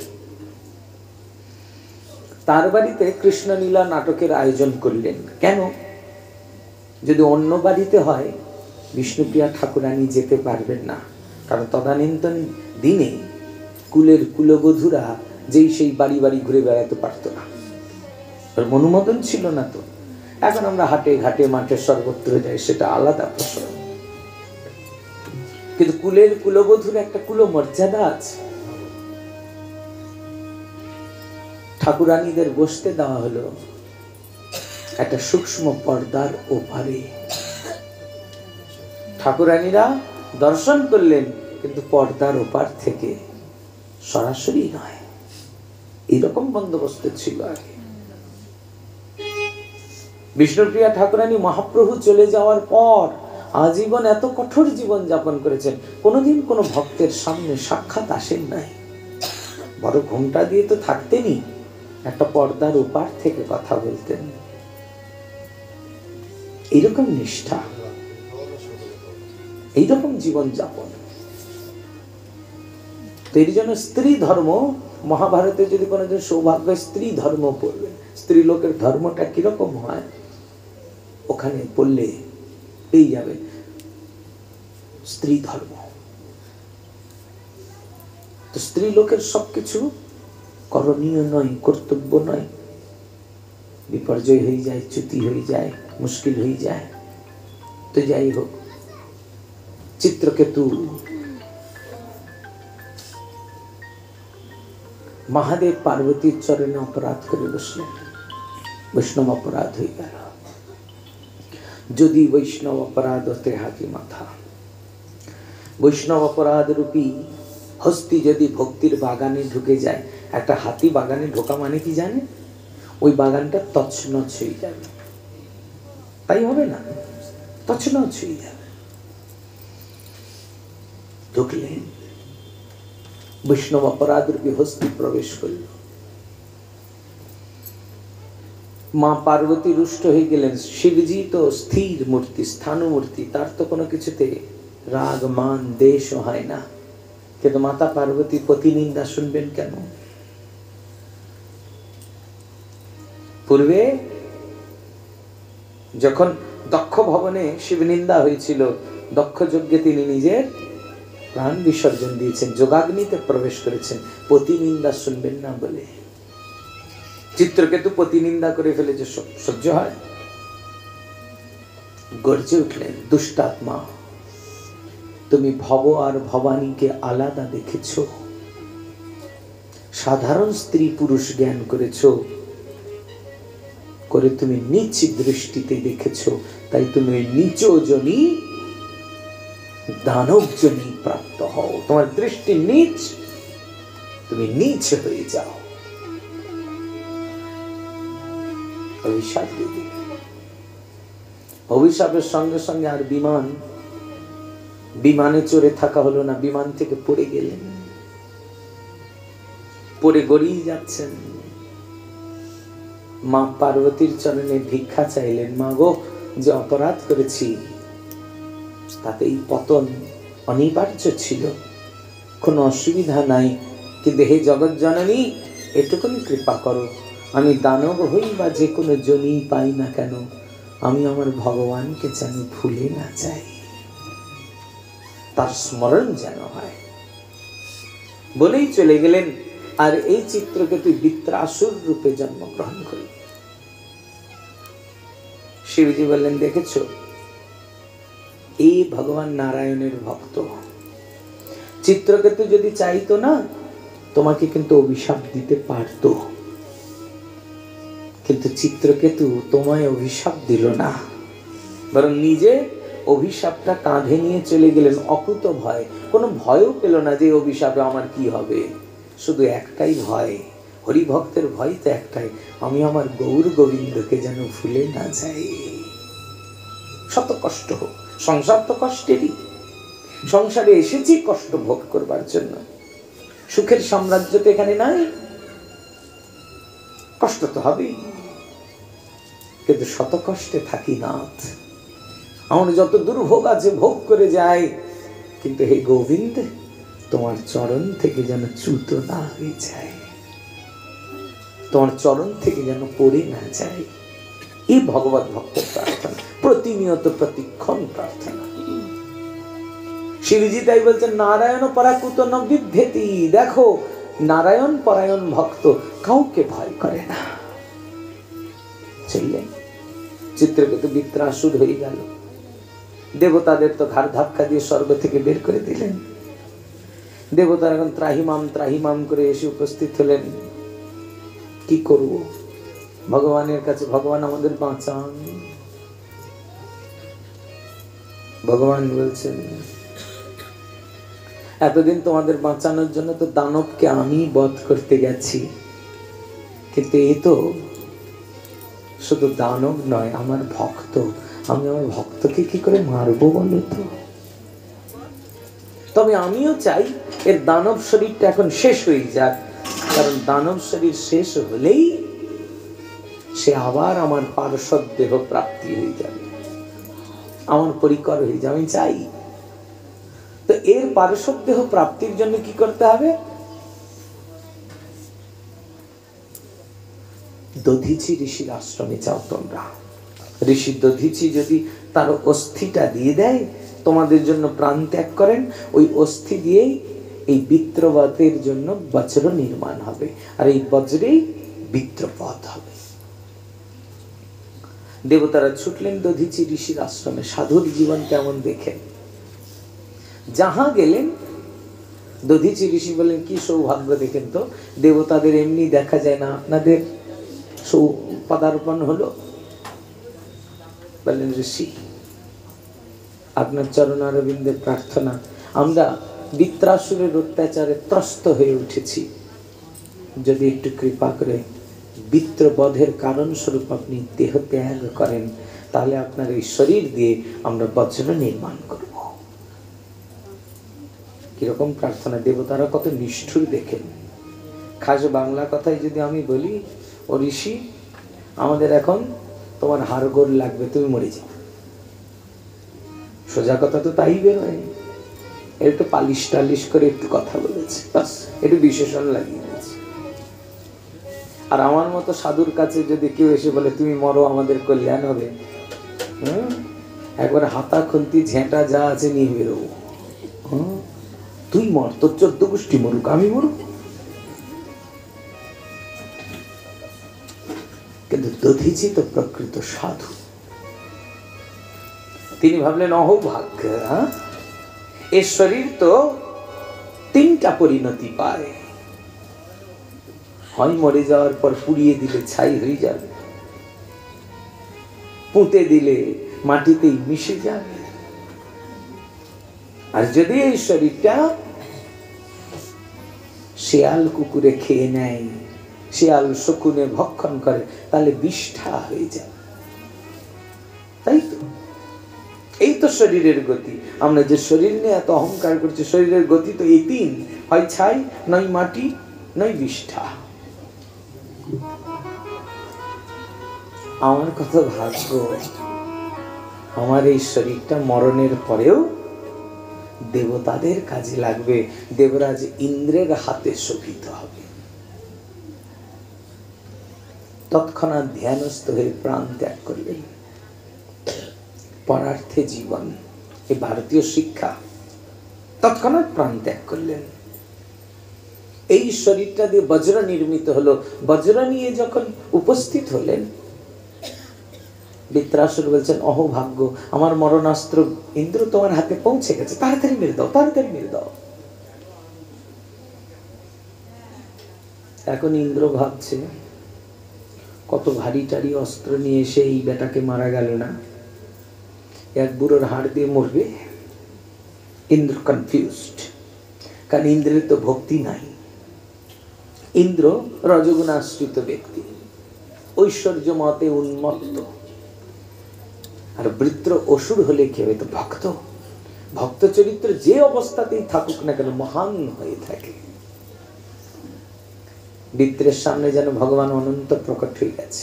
তার বাড়িতে কৃষ্ণলীলা নাটকের আয়োজন করলেন। কেন? যদি অন্য বাড়িতে হয় বিষ্ণুপ্রিয়া ঠাকুরানী যেতে পারবেন না, কারণ তদানীন্তন দিনে কুলের কুলবধূরা যেই সেই বাড়ি বাড়ি ঘুরে বেড়াতে পারত না, অনুমোদন ছিল না। তো এখন আমরা হাটে ঘাটে মাঠে সর্বত্র যাই, সেটা আলাদা প্রশ্ন, কিন্তু কুলের কুলবধূর একটা কুল মর্যাদা আছে। ঠাকুরানীদের বসতে দেওয়া হলো একটা সূক্ষ্ম পর্দার ওপারে। ঠাকুরানীরা দর্শন করলেন, কিন্তু পর্দার ওপার থেকে, সরাসরি নয়। এইরকম বন্দোবস্ত ছিল আগে। বিষ্ণুপ্রিয়া ঠাকুরানী মহাপ্রভু চলে যাওয়ার পর আজীবন এত কঠোর জীবন যাপন করেছেন, কোনোদিন কোনো ভক্তের সামনে সাক্ষাৎ আসেন নাই। বড় ঘোমটা দিয়ে তো থাকতেনই, একটা পর্দার ওপার থেকে কথা বলতেন। এইরকম নিষ্ঠা, এইরকম জীবন যাপন। এর জন্য স্ত্রী ধর্ম, মহাভারতে যদি কোনোদিন সৌভাগ্য স্ত্রী ধর্ম পড়বেন, স্ত্রী লোকের ধর্মটা কিরকম হয় ওখানে পড়লে পেয়ে যাবে। স্ত্রী ধর্ম তো স্ত্রী লোকের সবকিছু করণীয় নয়, কর্তব্য নয়, বিপর্যয় হয়ে যায়, চ্যুতি হয়ে যায়, মুশকিল হয়ে যায়। তো যাই হোক, চিত্রকেতু মহাদেব পার্বতীর চরণে অপরাধ করে বসলেন, বৈষ্ণব অপরাধ হয়ে গেল। যদি বৈষ্ণব অপরাধ হতে হাতি মাথা, বৈষ্ণব অপরাধ রূপী হস্তি যদি ভক্তির বাগানে ঢুকে যায়, একটা হাতি বাগানে ঢোকা মানে কি জানে? ওই বাগানটা তছনছ হয়ে যাবে, তাই হবে না? তছনছ হয়ে যাবে। ঢুকলেন, বৈষ্ণব অপরাধ রূপী হস্তি প্রবেশ করল। মা পার্বতী রুষ্ট হয়ে গেলেন। শিবজি তো স্থির মূর্তি, স্থানু মূর্তি, তার তো কোনো কিছুতে রাগ মান দেশ হয় না, কিন্তু মাতা পার্বতী প্রতিনিন্দা শুনবেন কেন? পূর্বে যখন দক্ষ ভবনে শিবনিন্দা হয়েছিল, দক্ষ যজ্ঞে তিনি নিজের প্রাণ বিসর্জন দিয়েছেন, যোগাগ্নিতে প্রবেশ করেছেন, প্রতিনিন্দা শুনবেন না বলে। চিত্রকেতু প্রতিনিন্দা করে ফেলেছে, সহ্য হয়? গর্জে উঠলেন, দুষ্টাত্মা, তুমি ভব আর ভবানীকে আলাদা দেখেছ, সাধারণ স্ত্রী পুরুষ জ্ঞান করেছ, করে তুমি নিচ দৃষ্টিতে দেখেছ, তাই তুমি নিচ জনি দানব জনি প্রাপ্ত হও। তোমার দৃষ্টি নিচ, তুমি নিচ হয়ে যাও। অভিশাপ দিয়ে দিল। অভিশাপের সঙ্গে সঙ্গে আর বিমান বিমানে চড়ে থাকা হলো না, বিমান থেকে পড়ে গেলেন, পড়ে গড়িয়ে যাচ্ছেন। মা পার্বতীর চরণে ভিক্ষা চাইলেন, মা গো, যে অপরাধ করেছি তাতেই পতন অনিবার্য ছিল, কোনো অসুবিধা নাই, কিন্তু হে জগৎ জননী, এটুকুনি কৃপা করো, আমি দানব হই বা যে কোনো জনি পাই না কেন, আমি আমার ভগবানকে যেন ভুলে না যাই, তার স্মরণ যেন হয়, বলেই চলে গেলেন। আর এই চিত্রকেতু বৃত্রাসুর রূপে জন্মগ্রহণ করি। শিবজি বললেন, দেখেছ, এই ভগবান নারায়ণের ভক্ত। চিত্রকেতু যদি চাইতো না, তোমাকে কিন্তু অভিশাপ দিতে পারত, কিন্তু চিত্রকেতু তোমায় অভিশাপ দিল না, বরং নিজে অভিশাপটা কাঁধে নিয়ে চলে গেলেন অকুত ভয়। কোনো ভয়ও পেল না যে অভিশাপে আমার কি হবে, শুধু একটাই ভয়, হরিভক্তের ভয় তো একটাই, আমি আমার গৌর গোবিন্দকে যেন ভুলে না যাই। শত কষ্ট হোক, সংসার তো কষ্টেরই, সংসারে এসেছি কষ্ট ভোগ করবার জন্য, সুখের সাম্রাজ্য তো এখানে নাই, কষ্ট তো হবেই, কিন্তু শত কষ্টে থাকি নাথ, আমার যত দুর্ভোগ আছে ভোগ করে যায়, কিন্তু হে গোবিন্দ, তোমার চরণ থেকে যেন চ্যুত না হয়ে যায়, তোমার চরণ থেকে যেন পড়ে না যায়। এই ভগবত ভক্তের প্রার্থনা, প্রতিনিয়ত প্রতিক্ষণ প্রার্থনা। শিবজি তাই বলছেন, নারায়ণ পরাকুত ন বিভ্যেতি। দেখো, নারায়ণ পরায়ণ ভক্ত কাউকে ভয় করে না। চললেন, চিত্রকেতু বৃত্রাসুর হয়ে গেল। দেবতাদের তো ঘাড় ধাক্কা দিয়ে স্বর্গ থেকে বের করে দিলেন। দেবতারা এখন ত্রাহিমাম ত্রাহিমাম করে এসে উপস্থিত হলেন। কি করব? ভগবানের কাছে, ভগবান আমাদের বাঁচান। ভগবান বলছেন, এতদিন তোমাদের বাঁচানোর জন্য তো দানবকে আমি বধ করতে গেছি, কিন্তু এ তো শুধু দানব নয়, আমার ভক্ত, আমি আমার ভক্তকে কি করে মারবো বলো তো? তবে আমিও চাই এর দানব শরীরটা এখন শেষ হয়ে যাক, কারণ দানব শরীর শেষ হলেই সে আবার আমার পার্শ্বদ দেহ প্রাপ্তি হয়ে যাবে, আমার পরিকর হয়ে যাবে, আমি চাই। তো এর পার্শ্বদ দেহ প্রাপ্তির জন্য কি করতে হবে? দধিচি ঋষির আশ্রমে যাও তোমরা। ঋষি দধিচি যদি তার অস্থিটা দিয়ে দেয়, তোমাদের জন্য প্রাণ ত্যাগ করেন, ওই অস্থি দিয়েই এই বিত্রবতের জন্য বজ্র নির্মাণ হবে, আর এই বজ্রেই বিত্রপথ হবে। দেবতারা ছুটলেন দধিচি ঋষির আশ্রমে। সাধুর জীবন কেমন দেখেন। যাহা গেলেন, দধিচি ঋষি বলেন, কি সৌভাগ্য দেখেন তো, দেবতাদের এমনি দেখা যায় না, আপনাদের পদার্পণ হলো। বললেন, ঋষি, আপনার চরণারবিন্দের প্রার্থনা, আমরা বৃত্রাসুরের অত্যাচারে ত্রস্ত হয়ে উঠেছি, যদি একটু কৃপা করে বৃত্রবধের কারণ স্বরূপ আপনি দেহ ত্যাগ করেন, তাহলে আপনার এই শরীর দিয়ে আমরা বজ্র নির্মাণ করব। কিরকম প্রার্থনা! দেবতারা কত নিষ্ঠুর দেখেন। খাস বাংলা কথায় যদি আমি বলি, ও ঋষি, আমাদের এখন তোমার হাড়গোড় লাগবে, তুমি মরে যাও। সোজা কথা তো তাই বেরোয়, একটু পালিশ টালিশ করে একটু কথা বলেছে, বাস একটু বিশেষণ লাগিয়ে দিয়েছে। আর আমার মতো সাধুর কাছে যদি কেউ এসে বলে তুমি মরো, আমাদের কল্যাণ হবে, হম একবার হাতা খুন্তি ঝেঁটা যা আছে নিয়ে বেরোবো। হম তুই মর, তোর চোদ্দ গোষ্ঠী মরুক, আমি মরুক। কিন্তু দধিচি তো প্রকৃত সাধু। তিনি ভাবলেন অহো ভাগ্য, এর শরীর তো তিনটা পরিণতি পায়, হয় মরে যাওয়ার পর পুড়িয়ে দিলে ছাই হয়ে যাবে, পুঁতে দিলে মাটিতেই মিশে যাবে, আর যদি এই শরীরটা শেয়াল কুকুরে খেয়ে নেয়, শেয়াল শকুনে ভক্ষণ করে, তাহলে বিষ্ঠা হয়ে যাবে। তাই তো, এই তো শরীরের গতি। আমরা যে শরীর নিয়ে এত অহংকার করছি, শরীরের গতি তো এই তিন, হয় ছাই, নয় মাটি, নয় বিষ্ঠা। আমার কত ভাগ্য, আমার এই শরীরটা মরণের পরেও দেবতাদের কাজে লাগবে, দেবরাজ ইন্দ্রের হাতে শোভিত হবে। তৎক্ষণাৎ ধ্যানস্থ হয়ে প্রাণ ত্যাগ করলেন। পরার্থে জীবন, এই ভারতীয় শিক্ষা। তৎক্ষণাৎ প্রাণ ত্যাগ করলেন। এই শরীরটা দিয়ে বজ্র নির্মিত হলো। বজ্র নিয়ে যখন উপস্থিত হলেন, বৃত্রাসুর বলছেন অহো ভাগ্য, আমার মরণাস্ত্র ইন্দ্র তোমার হাতে পৌঁছে গেছে, তাড়াতাড়ি মেরে দাও, তাড়াতাড়ি মেরে দাও। এখন ইন্দ্র ভাবছে কত ভারী টারি অস্ত্র নিয়ে এসে এই বেটাকে মারা গেল না, এক বুড়োর হাড় দিয়ে মরবে। ইন্দ্র কনফিউজড, কারণ ইন্দ্রের তো ভক্তি নাই। ইন্দ্র রজগুণাশ্রিত ব্যক্তি, ঐশ্বর্য মতে উন্মত্ত। আর বৃত্র অসুর হলে কি হবে? তো ভক্ত, ভক্ত চরিত্র যে অবস্থাতেই থাকুক না কেন মহান হয়ে থাকে। বৃত্রের সামনে যেন ভগবান অনন্ত প্রকট হয়ে গেছে।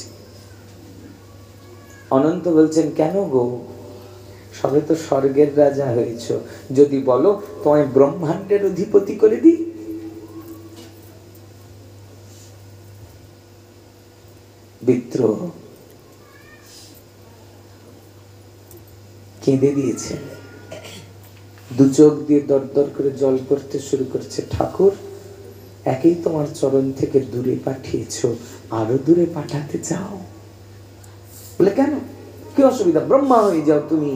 অনন্ত বলছেন কেন গো, সবে তো স্বর্গের রাজা হয়েছ, যদি বলো তোমায় ব্রহ্মাণ্ডের অধিপতি করে দিই। বৃত্র কেঁদে দিয়েছে, দু চোখ দিয়ে দর দর করে জল করতে শুরু করছে। ঠাকুর, একেই তোমার চরণ থেকে দূরে পাঠিয়েছ, আরো দূরে পাঠাতে চাও? বলে কেন, কি অসুবিধা, ব্রহ্মা হয়ে যাও তুমি।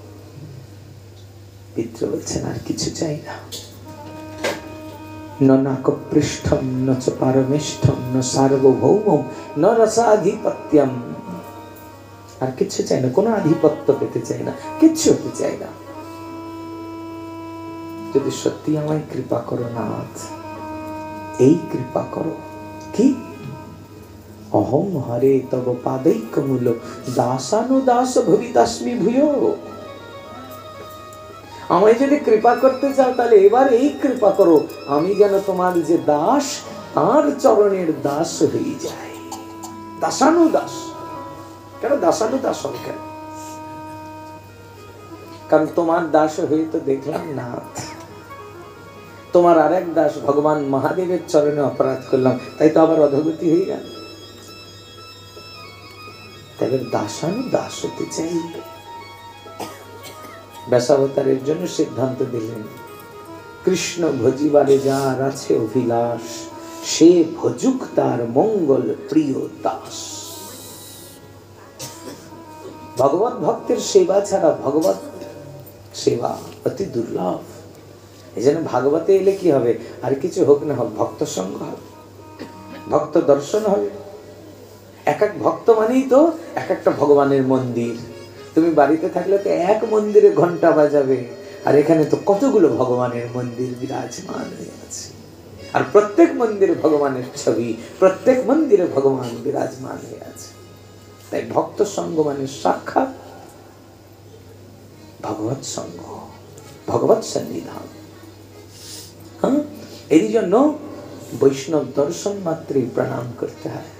বৃত্র বলছেন আর কিছু চাই না। ন নাকপৃষ্ঠম ন চ পারমেষ্ঠম ন সার্বভৌমম ন রসাধিপত্যম। আর কিছু চাই না, কোনো আধিপত্য পেতে চাই না, কিচ্ছু হতে চাই না। যদি সত্যি আমায় কৃপা করো নাথ, এই কৃপা করো। কি? অহম হরে তব পাदैकमूल দাসানুদাস ভবিতাস্মি ভূয়ো। আমায় যদি কৃপা করতে চাও, তাহলে এবার এই কৃপা করো, আমি যেন তোমার যে দাস, তার চরণের দাস হয়ে যায়। দাসানুদাস কেন? দাসানুদাস হবে কেন? কারণ তোমার দাস হয়ে তো দেখলাম নাথ, তোমার আর এক দাস ভগবান মহাদেবের চরণে অপরাধ করলাম, তাই তো আবার অধোগতি হয়ে গেল। তবে দাসানুদাস হতে চাই। ব্যাসাবতারের জন্য সিদ্ধান্ত দিলেন, কৃষ্ণ ভজিবারে যার আছে অভিলাষ, সে ভজুক তার মঙ্গল প্রিয় দাস। ভগবত ভক্তের সেবা ছাড়া ভগবত সেবা অতি দুর্লভ। এই জন্য ভাগবতে এলে কি হবে? আর কিছু হোক না হোক, ভক্ত সঙ্গ হবে, ভক্ত দর্শন হবে। এক এক ভক্ত মানেই তো এক একটা ভগবানের মন্দির। তুমি বাড়িতে থাকলে তো এক মন্দিরে ঘন্টা বাজাবে, আর এখানে তো কতগুলো ভগবানের মন্দির বিরাজমান হয়ে আছে, আর প্রত্যেক মন্দিরে ভগবানের ছবি, প্রত্যেক মন্দিরে ভগবান বিরাজমান হয়ে আছে। তাই ভক্ত সঙ্গ মানে সাক্ষাৎ ভগবৎ সঙ্গ, ভগবৎ সন্নিধান। হ্যাঁ, এই জন্য বৈষ্ণব দর্শন মাত্রই প্রণাম করতে হয়।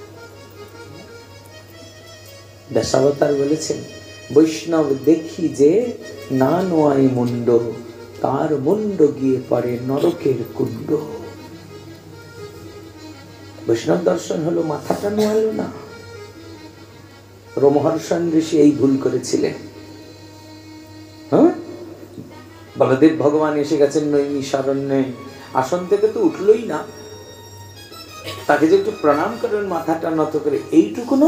দশাবতার বলেছেন, বৈষ্ণব দেখি যে না নোয়াই মুন্ড, তার মুন্ড গিয়ে পড়ে নরকের কুণ্ড। বৈষ্ণব দর্শন হলো মাথাটা নোয়ালো না। রোমহর্ষণ ঋষি এই ভুল করেছিলেন। হ্যাঁ, বলদেব ভগবান এসে গেছেন নৈমিষারণ্যে, আসন থেকে তো উঠলই না, তাকে যে একটু প্রণাম করেন মাথাটা নত করে, এইটুকুনো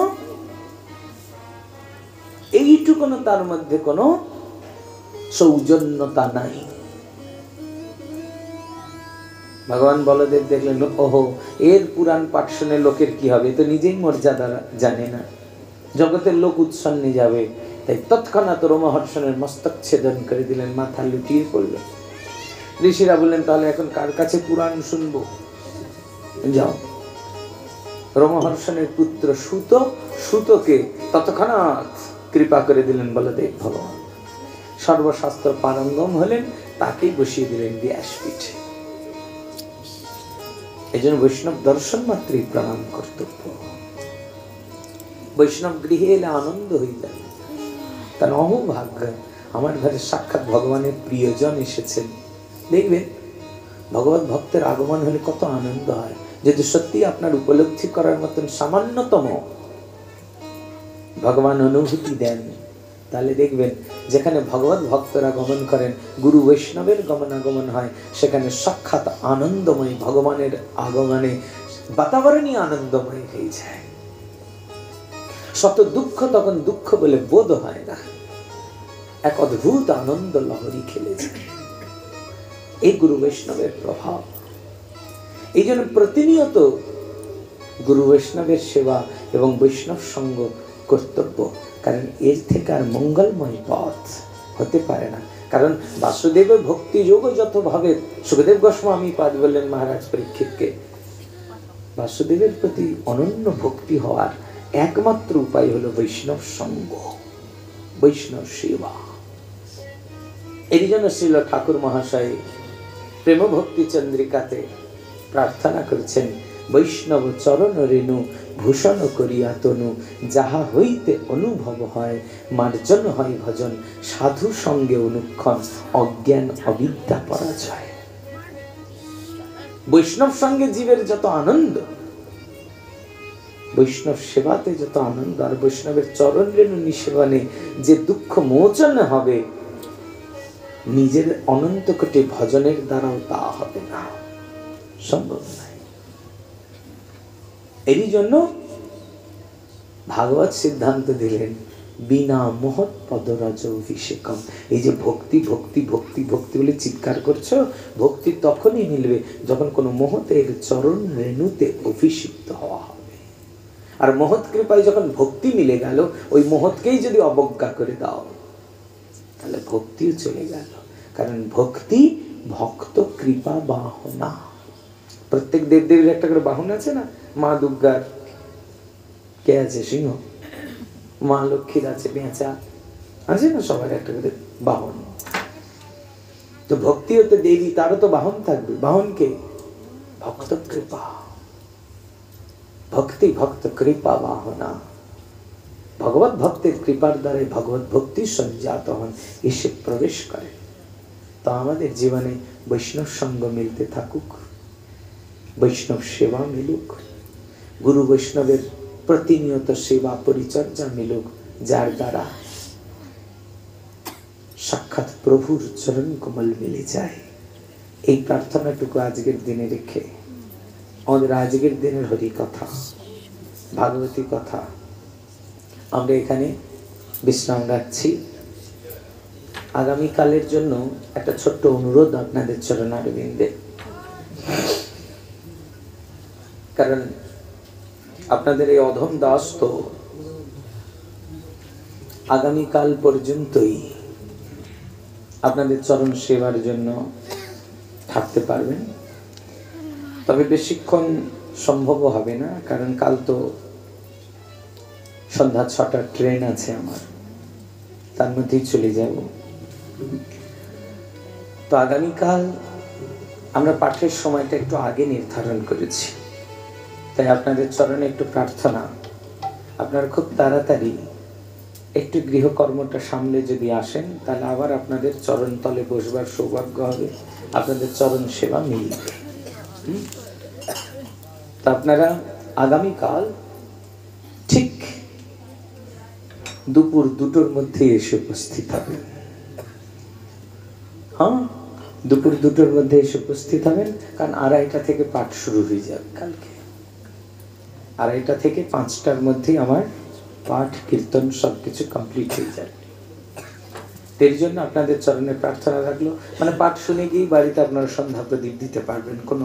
এইটুকুনো তার মধ্যে কোনো সৌজন্যতা নাই। ভগবান বলদেব দেখলেন, ওহো, এর পুরাণ পাঠ শুনে লোকের কি হবে, তো নিজেই মর্যাদা জানে না, জগতের লোক উৎসন্নে যাবে। তাই তৎক্ষণাৎ রোমহর্ষণের মস্তক ছেদন করে দিলেন, মাথা লুটিয়ে পড়ল। ঋষিরা বললেন, তাহলে এখন কার কাছে পুরাণ শুনবো? যাও। রোমহর্ষণের পুত্র সুত, সুতকে তৎক্ষণাৎ কৃপা করে দিলেন বলদেব ভগবান। সর্বশাস্ত্র পারঙ্গম হলেন, তাকেই বসিয়ে দিলেন ব্যাসপীঠে। এই জন্য বৈষ্ণব দর্শন মাত্রই প্রণাম কর্তব্য। বৈষ্ণব গৃহে এলে আনন্দ হয়ে যায়, তার অহোভাগ্য, আমার ঘরে সাক্ষাৎ ভগবানের প্রিয়জন এসেছেন। দেখবেন ভগবত ভক্তের আগমন হলে কত আনন্দ হয়। যদি সত্যি আপনার উপলব্ধি করার মতন সামান্যতম ভগবান অনুভূতি দেন, তাহলে দেখবেন যেখানে ভগবত ভক্তরা গমন করেন, গুরু বৈষ্ণবের গমনাগমন হয়, সেখানে সাক্ষাৎ আনন্দময় ভগবানের আগমনে বাতাবরণই আনন্দময় হয়ে যায়। শত দুঃখ তখন দুঃখ বলে বোধ হয় না, এক অদ্ভুত আনন্দ লহরী খেলে যায়। এই গুরু বৈষ্ণবের প্রভাব। এই জন্য প্রতিনিয়ত গুরু বৈষ্ণবের সেবা এবং বৈষ্ণব সঙ্গ কর্তব্য, কারণ এর থেকে আর মঙ্গলময় পথ হতে পারে না। কারণ বাসুদেবের ভক্তি যোগ যত ভাবে, সুখদেব গোস্বামী পাদ বললেন মহারাজ পরীক্ষিতকে, বাসুদেবের প্রতি অনন্য ভক্তি হওয়ার একমাত্র উপায় হলো বৈষ্ণব সঙ্গ, বৈষ্ণব সেবা। এই জন্য শ্রীল ঠাকুর মহাশয় প্রেম ভক্তি চন্দ্রিকাতে প্রার্থনা করেছেন, বৈষ্ণব চরণ রেণু ভূষণ করিয়া তনু, যাহা হইতে অনুভব হয় মার্জন হয় ভজন, সাধু সঙ্গে অনুক্ষণ অজ্ঞান অবিদ্যা পরাজয়। বৈষ্ণব সঙ্গে জীবের যত আনন্দ, বৈষ্ণব সেবাতে যত আনন্দ, আর বৈষ্ণবের চরণ রেণু নিসেবনে যে দুঃখ মোচন হবে, নিজের অনন্ত কোটি ভজনের দ্বারাও তা হবে না, সম্ভব নয়। এই জন্য ভাগবত সিদ্ধান্ত দিলেন, বিনা মহৎ পদরাজ অভিষেকম। এই যে ভক্তি ভক্তি ভক্তি ভক্তি বলে চিৎকার করছো, ভক্তি তখনই মিলবে যখন কোনো মহতের চরণ রেণুতে অভিষিক্ত হওয়া হবে। আর মহৎ কৃপায় যখন ভক্তি মিলে গেল, ওই মহৎকেই যদি অবজ্ঞা করে দাও, তাহলে ভক্তিও চলে গেল। কারণ ভক্তি ভক্ত কৃপা বাহনা। প্রত্যেক দেবদেবীর একটা করে বাহন আছে না, মা দুর্গার কে আছে সিংহ, মা লক্ষ্মীর আছে পেঁচা, আছে না, সবার একটা করে বাহন। তো ভক্তি হতে দেবী, তারও তো বাহন থাকবে। বাহনকে ভক্ত কৃপা, ভক্তি ভক্ত কৃপা বাহনা। ভগবত ভক্তের কৃপার দ্বারাই ভগবত ভক্তি সঞ্জাত হন, এসে প্রবেশ করে। তো আমাদের জীবনে বৈষ্ণব সঙ্গ মিলতে থাকুক, বৈষ্ণব সেবা মিলুক, গুরু বৈষ্ণবের প্রতিনিয়ত সেবা পরিচর্যা মিলুক, যার দ্বারা সাক্ষাৎ প্রভুর চরণ কমল মিলে যায়। এই প্রার্থনাটুকু আজকের দিনে রেখে আমাদের আজকের দিনের হরি কথা, ভাগবতী কথা আমরা এখানে বিশ্রাম রাখছি। আগামীকালের জন্য একটা ছোট্ট অনুরোধ আপনাদের চরণারবিন্দে, কারণ আপনাদের এই অধম দাস তো আগামীকাল পর্যন্তই আপনাদের চরণ সেবার জন্য থাকতে পারবেন। তবে বেশিক্ষণ সম্ভব হবে না, কারণ কাল তো সন্ধ্যা ছটার ট্রেন আছে আমার, তার মধ্যেই চলে যাব। তো আগামীকাল আমরা পাঠের সময়টা একটু আগে নির্ধারণ করেছি, তাই আপনাদের চরণে একটু প্রার্থনা, আপনারা খুব তাড়াতাড়ি একটু গৃহকর্মটা সামলে যদি আসেন, তাহলে আবার আপনাদের চরণ তলে বসবার সৌভাগ্য হবে, আপনাদের চরণ সেবা মিলবে। তা আপনারা আগামীকাল ঠিক দুপুর দুটোর মধ্যে এসে উপস্থিত হবেন। হ্যাঁ, দুপুর দুটোর মধ্যে এসে উপস্থিত হবেন, কারণ আড়াইটা থেকে পাঠ শুরু হয়ে যাবে কালকে। আড়াইটা থেকে পাঁচটার মধ্যেই আমার পাঠ কীর্তন সবকিছু কমপ্লিট হয়ে যাবে। এর জন্য আপনাদের চরণে প্রার্থনা রাখলো, মানে পাঠ শুনে গিয়ে বাড়িতে আপনারা সন্ধ্যা প্রদীপ দিতে পারবেন, কোনো